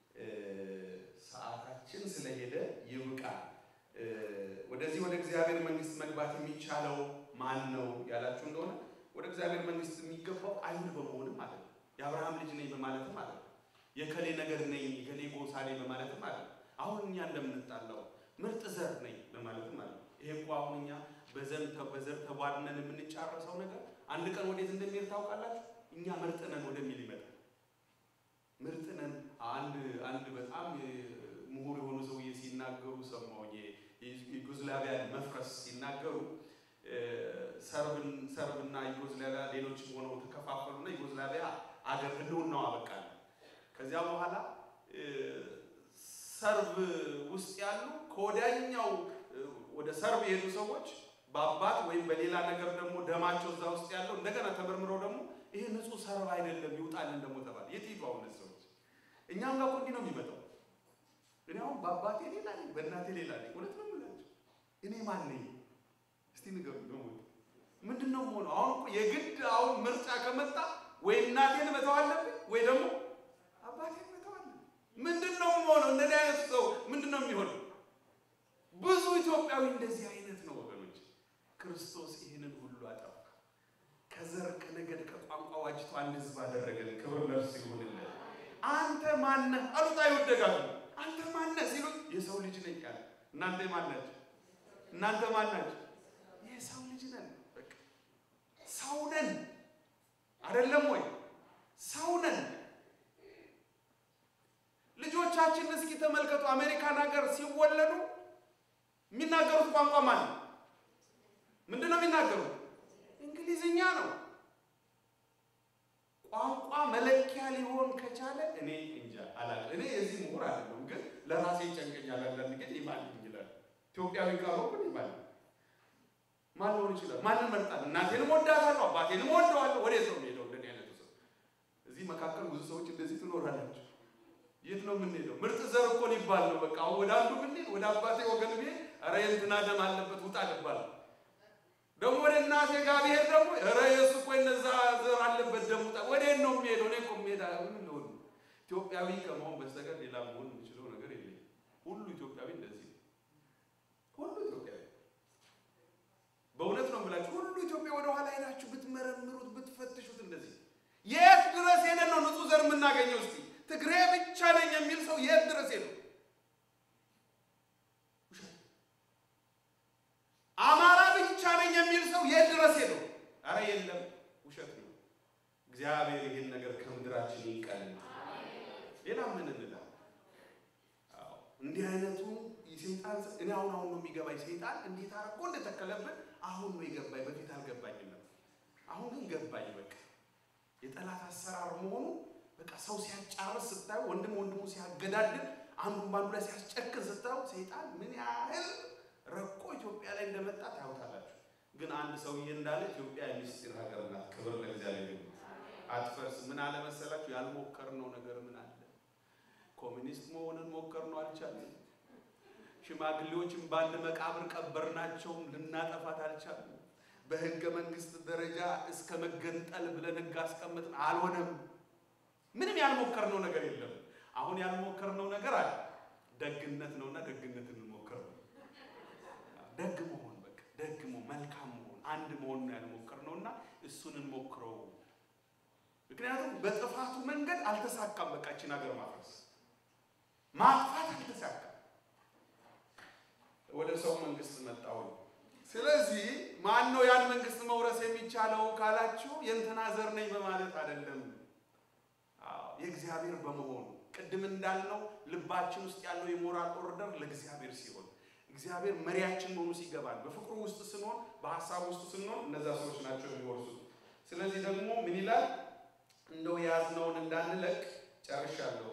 ሰዓታችን ስለሄደ ይብቃል። ወደዚህ ወደ እግዚአብሔር መንግስት መግባት የሚቻለው ማን ነው ያላችሁ እንደሆነ ወደ እግዚአብሔር መንግስት የሚገባው አይሁድ በመሆንም ማለት ነው። የአብርሃም ልጅ ነኝ በማለትም ማለት ነው። የከሌ ነገር ነኝ የከሌ ጎሳ ነኝ በማለትም ማለት ነው። አሁን እኛ እንደምንጣላው ምርጥ ዘር ነኝ በማለትም ማለት ነው። ይሄ እኮ አሁን እኛ በዘር በዘር ተቧድነን የምንጫረሰው ነገር አንድ ቀን ወዴት እንደሚሄድ ታውቃላችሁ? እኛ ምርጥ ነን ወደሚል ይመጣል። ምርጥ ነን አንድ አንድ በጣም ምሁር የሆኑ ሰውዬ ሲናገሩ ሰማሁ። የዩጎዝላቪያን መፍረስ ሲናገሩ ሰርብን ሰርብና ዩጎዝላቪያ ሌሎች ሆነው ተከፋፈሉና ዩጎዝላቪያ አገር ህልውናው አበቃል። ከዚያ በኋላ ሰርብ ውስጥ ያሉ ከወዲያኛው ወደ ሰርብ የሄዱ ሰዎች በአባት ወይም በሌላ ነገር ደግሞ ደማቸው እዛ ውስጥ ያለው እንደገና ተመርምረው ደግሞ ይሄ ንጹህ ሰርብ አይደለም ይውጣልን ደግሞ ተባለ። የት ይባው እነዚህ ሰዎች? እኛም ጋር እንዲህ ነው የሚመጣው። እኔ አሁን በአባቴ ሌላ ነኝ በእናቴ ሌላ ነኝ። እውነት ነው የምላችሁ። እኔ ማን ነኝ? እስቲ ንገሩኝ። ነው ምንድነው ሆኖ አሁን እኮ የግድ አሁን ምርጫ ከመጣ ወይ እናቴን መተው አለብኝ ወይ ደግሞ አባቴን መተው አለብኝ። ምንድነው ሆኖ እንደዚህ አይነት ሰው ምንድነው የሚሆነው? ብዙ ኢትዮጵያዊ እንደዚህ አይነት ነው ወገኖች። ክርስቶስ ይሄንን ሁሉ አጠፋ። ከዘር ከነገድ ከቋንቋ ዋጅቶ አንድ ህዝብ አደረገን። ክብር ለእርሱ ይሁንለት። አንተ ማን ነህ አሉት አይወደጋሉ። አንተ ማን ነህ ሲሉ የሰው ልጅ ነኝ አለ። እናንተ ማን ናችሁ? እናንተ ማን ናችሁ? የሰው ልጅ ነን። በቃ ሰው ነን አይደለም ወይ? ሰው ነን። ልጆቻችን እስኪ ተመልከቱ። አሜሪካን ሀገር ሲወለዱ የሚናገሩት ቋንቋ ማን ነው? ምንድነው የሚናገሩት? እንግሊዝኛ ነው። ቋንቋ መለኪያ ሊሆን ከቻለ እኔ እንጃ አላውቅም። እኔ የዚህ ምሁር አይደለም፣ ግን ለራሴ ጨንቀኛል። አንዳንድ ግን ይማል ይላል ኢትዮጵያዊ ጋር ነው ይማል ማን ሆነ ይችላል? ማንን መርጣል? እናቴንም ወዳታለሁ፣ አባቴንም ወደዋለሁ። ወዴት ነው የሚሄደው? እንደኔ አይነት ሰው እዚህ መካከል ብዙ ሰዎች እንደዚህ ትኖራላችሁ። የት ነው የምንሄደው? ምርጥ ዘር እኮ ሊባል ነው። በቃ ወደ አንዱ ብንሄድ ወደ አባቴ ወገን ብሄድ ኧረ የእንትና ደም አለበት ውጣ ልባል። ደግሞ ወደ እናቴ ጋር ብሄድ ደግሞ ኧረ የእሱ እኮ እነዛ ዘር አለበት ደም ውጣ። ወዴት ነው የሚሄደው? እኔ እኮ የምሄዳ ምን ነው ኢትዮጵያዊ ከመሆን በስተቀር ሌላ መሆን የምችለው ነገር የለም። ሁሉ ኢትዮጵያዊ እንደዚህ ነው። ሁሉ ኢትዮጵያዊ በእውነት ነው የምላችሁ። ሁሉ ኢትዮጵያ ወደ ኋላ ሄዳችሁ ብትመረምሩት ብትፈትሹት እንደዚህ የት ድረስ ሄደን ነው ንጹህ ዘር የምናገኘው? እስቲ ትግሬ ብቻ ነኝ የሚል ሰው የት ድረስ ሄደው? አማራ ብቻ ነኝ የሚል ሰው የት ድረስ ሄደው? አረ የለም፣ ውሸት ነው። እግዚአብሔር ይሄን ነገር ከምድራችን ይንቀል። ሌላ ምን እንላለን? አዎ እንዲህ አይነቱ የሰይጣን እኔ አሁን አሁን ነው የሚገባኝ። ሰይጣን እንዴት አረቆ እንደተከለብን አሁን ነው የገባኝ። በፊት አልገባኝም ነበር። አሁን ግን ገባኝ። በቃ የጠላት አሰራር መሆኑ በቃ ሰው ሲያጫርስ ስታዩ፣ ወንድም ወንድሙ ሲያገዳድል፣ አንዱን ባንዱ ላይ ሲያስጨክን ስታዩ ሰይጣን ምን ያህል ረቆ ኢትዮጵያ ላይ እንደመጣ ታውቃላችሁ። ግን አንድ ሰውዬ እንዳለ ኢትዮጵያ የሚስጥር ሀገር ናት። ክብር ለእግዚአብሔር ይሁን። አትፈርስ። ምን አለ መሰላችሁ? ያልሞከርነው ነገር ምን አለ? ኮሚኒስት መሆንን ሞከርነው፣ አልቻለም። ሽማግሌዎችን በአንድ መቃብር ቀበርናቸው፣ ልናጠፋት አልቻለም። በህገ መንግስት ደረጃ እስከ መገንጠል ብለን ህግ አስቀምጥን፣ አልሆነም። ምንም ያልሞከርነው ነገር የለም። አሁን ያልሞከርነው ነገር አለ። ደግነት ነውና ደግነትን እንሞክር። ደግ መሆን በቃ ደግ መሆን መልካም መሆን አንድ መሆን ነው ያልሞከርነውና እሱን እንሞክረው። ምክንያቱም በጥፋቱ መንገድ አልተሳካም። በቃ እቺን ሀገር ማፍረስ ማጥፋት አልተሳካም። ወደ ሰው መንግስት መጣው። ስለዚህ ማን ነው ያን መንግስት መውረስ የሚቻለው ካላችሁ የእንትና ዘር ነኝ በማለት አይደለም። አዎ የእግዚአብሔር በመሆኑ ቅድም እንዳልነው ልባችን ውስጥ ያለው የሞራል ኦርደር ለእግዚአብሔር ሲሆን እግዚአብሔር መሪያችን ሆኖ ሲገባን በፍቅሩ ውስጥ ስንሆን በሐሳብ ውስጥ ስንሆን እነዛ ሰዎች ናቸው የሚወርሱት። ስለዚህ ደግሞ ምን ይላል? እንደው የያዝነውን እንዳንለቅ ጨርሻለሁ።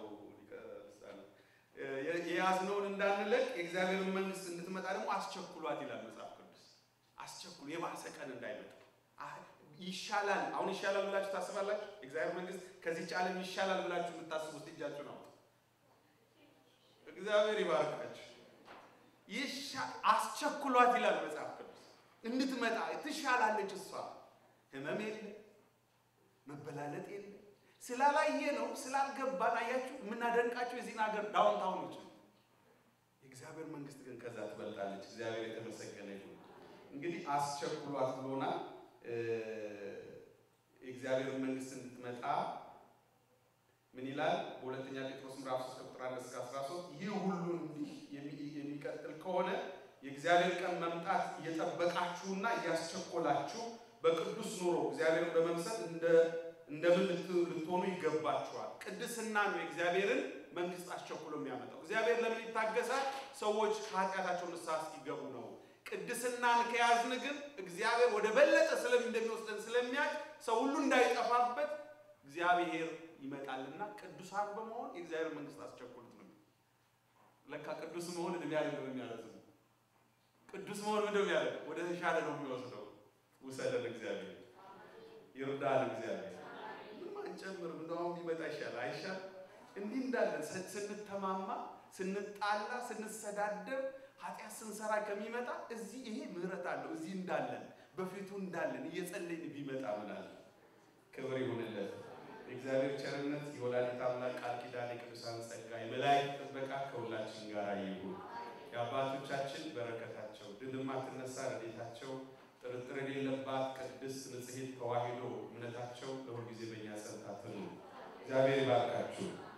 የያዝነውን እንዳንለቅ የእግዚአብሔር መንግስት እንድትመጣ ደግሞ አስቸኩሏት ይላል መጽሐፍ ቅዱስ። አስቸኩሉ፣ የባሰ ቀን እንዳይመጣ ይሻላል። አሁን ይሻላል ብላችሁ ታስባላችሁ? እግዚአብሔር መንግስት ከዚህ ዓለም ይሻላል ብላችሁ የምታስቡት እጃችሁ ነው። እግዚአብሔር ይባርካችሁ። ይሻ አስቸኩሏት ይላል መጽሐፍ ቅዱስ። እንድትመጣ ትሻላለች እሷ። ህመም የለ፣ መበላለጥ የለ። ስላላየ ነው ስላልገባን አያችሁ የምናደንቃቸው የዚህን ሀገር ዳውንታውኖች። የእግዚአብሔር መንግስት ግን ከዛ ትበልጣለች። እግዚአብሔር የተመሰገነ ይሁን። እንግዲህ አስቸኩሏት ብሎናል። የእግዚአብሔር መንግስት እንድትመጣ ምን ይላል? በሁለተኛ ጴጥሮስ ምዕራፍ ሶስት ቁጥር አንድ እስከ አስራ ሶስት ይህ ሁሉ እንዲህ የሚቀጥል ከሆነ የእግዚአብሔር ቀን መምጣት እየጠበቃችሁና እያስቸኮላችሁ በቅዱስ ኑሮ እግዚአብሔርን በመምሰል እንደ እንደምን ልትሆኑ ይገባችኋል። ቅድስና ነው የእግዚአብሔርን መንግስት አስቸኩሎ የሚያመጣው። እግዚአብሔር ለምን ይታገሳል? ሰዎች ኃጢአታቸው ንስሐ እስኪገቡ ነው። ቅድስናን ከያዝን ግን እግዚአብሔር ወደ በለጠ ስለምን እንደሚወስደን ስለሚያውቅ ሰው ሁሉ እንዳይጠፋበት እግዚአብሔር ይመጣልና ቅዱሳን በመሆን የእግዚአብሔር መንግስት አስቸኩሉት ነው። ለካ ቅዱስ መሆን እድሜ አይደለም የሚያረዝም። ቅዱስ መሆን ምንድነው የሚያደርገው? ወደ ተሻለ ነው የሚወስደው። ውሰደን እግዚአብሔር ይርዳን። እግዚአብሔር ምን አንጨምር እንደው ቢመጣ ይሻል አይሻል? እንዲህ እንዳለ ስንተማማ ስንጣላ ስንሰዳደብ ኃጢአት ስንሰራ ከሚመጣ እዚህ ይሄ ምህረት አለው እዚህ እንዳለን በፊቱ እንዳለን እየጸለይን ቢመጣ ምናል ክብር ይሁንለት። እግዚአብሔር ቸርነት የወላዲተ አምላክ ቃል ኪዳን የቅዱሳን ጸጋ የመላእክት ጥበቃ ከሁላችን ጋር ይሁን። የአባቶቻችን በረከታቸው ድል የማትነሳ ረድኤታቸው ጥርጥር የሌለባት ቅድስት ንጽሕት ተዋሕዶ እምነታቸው ለሁል ጊዜ በእኛ ጸንታ ትኑር። እግዚአብሔር ይባርካችሁ።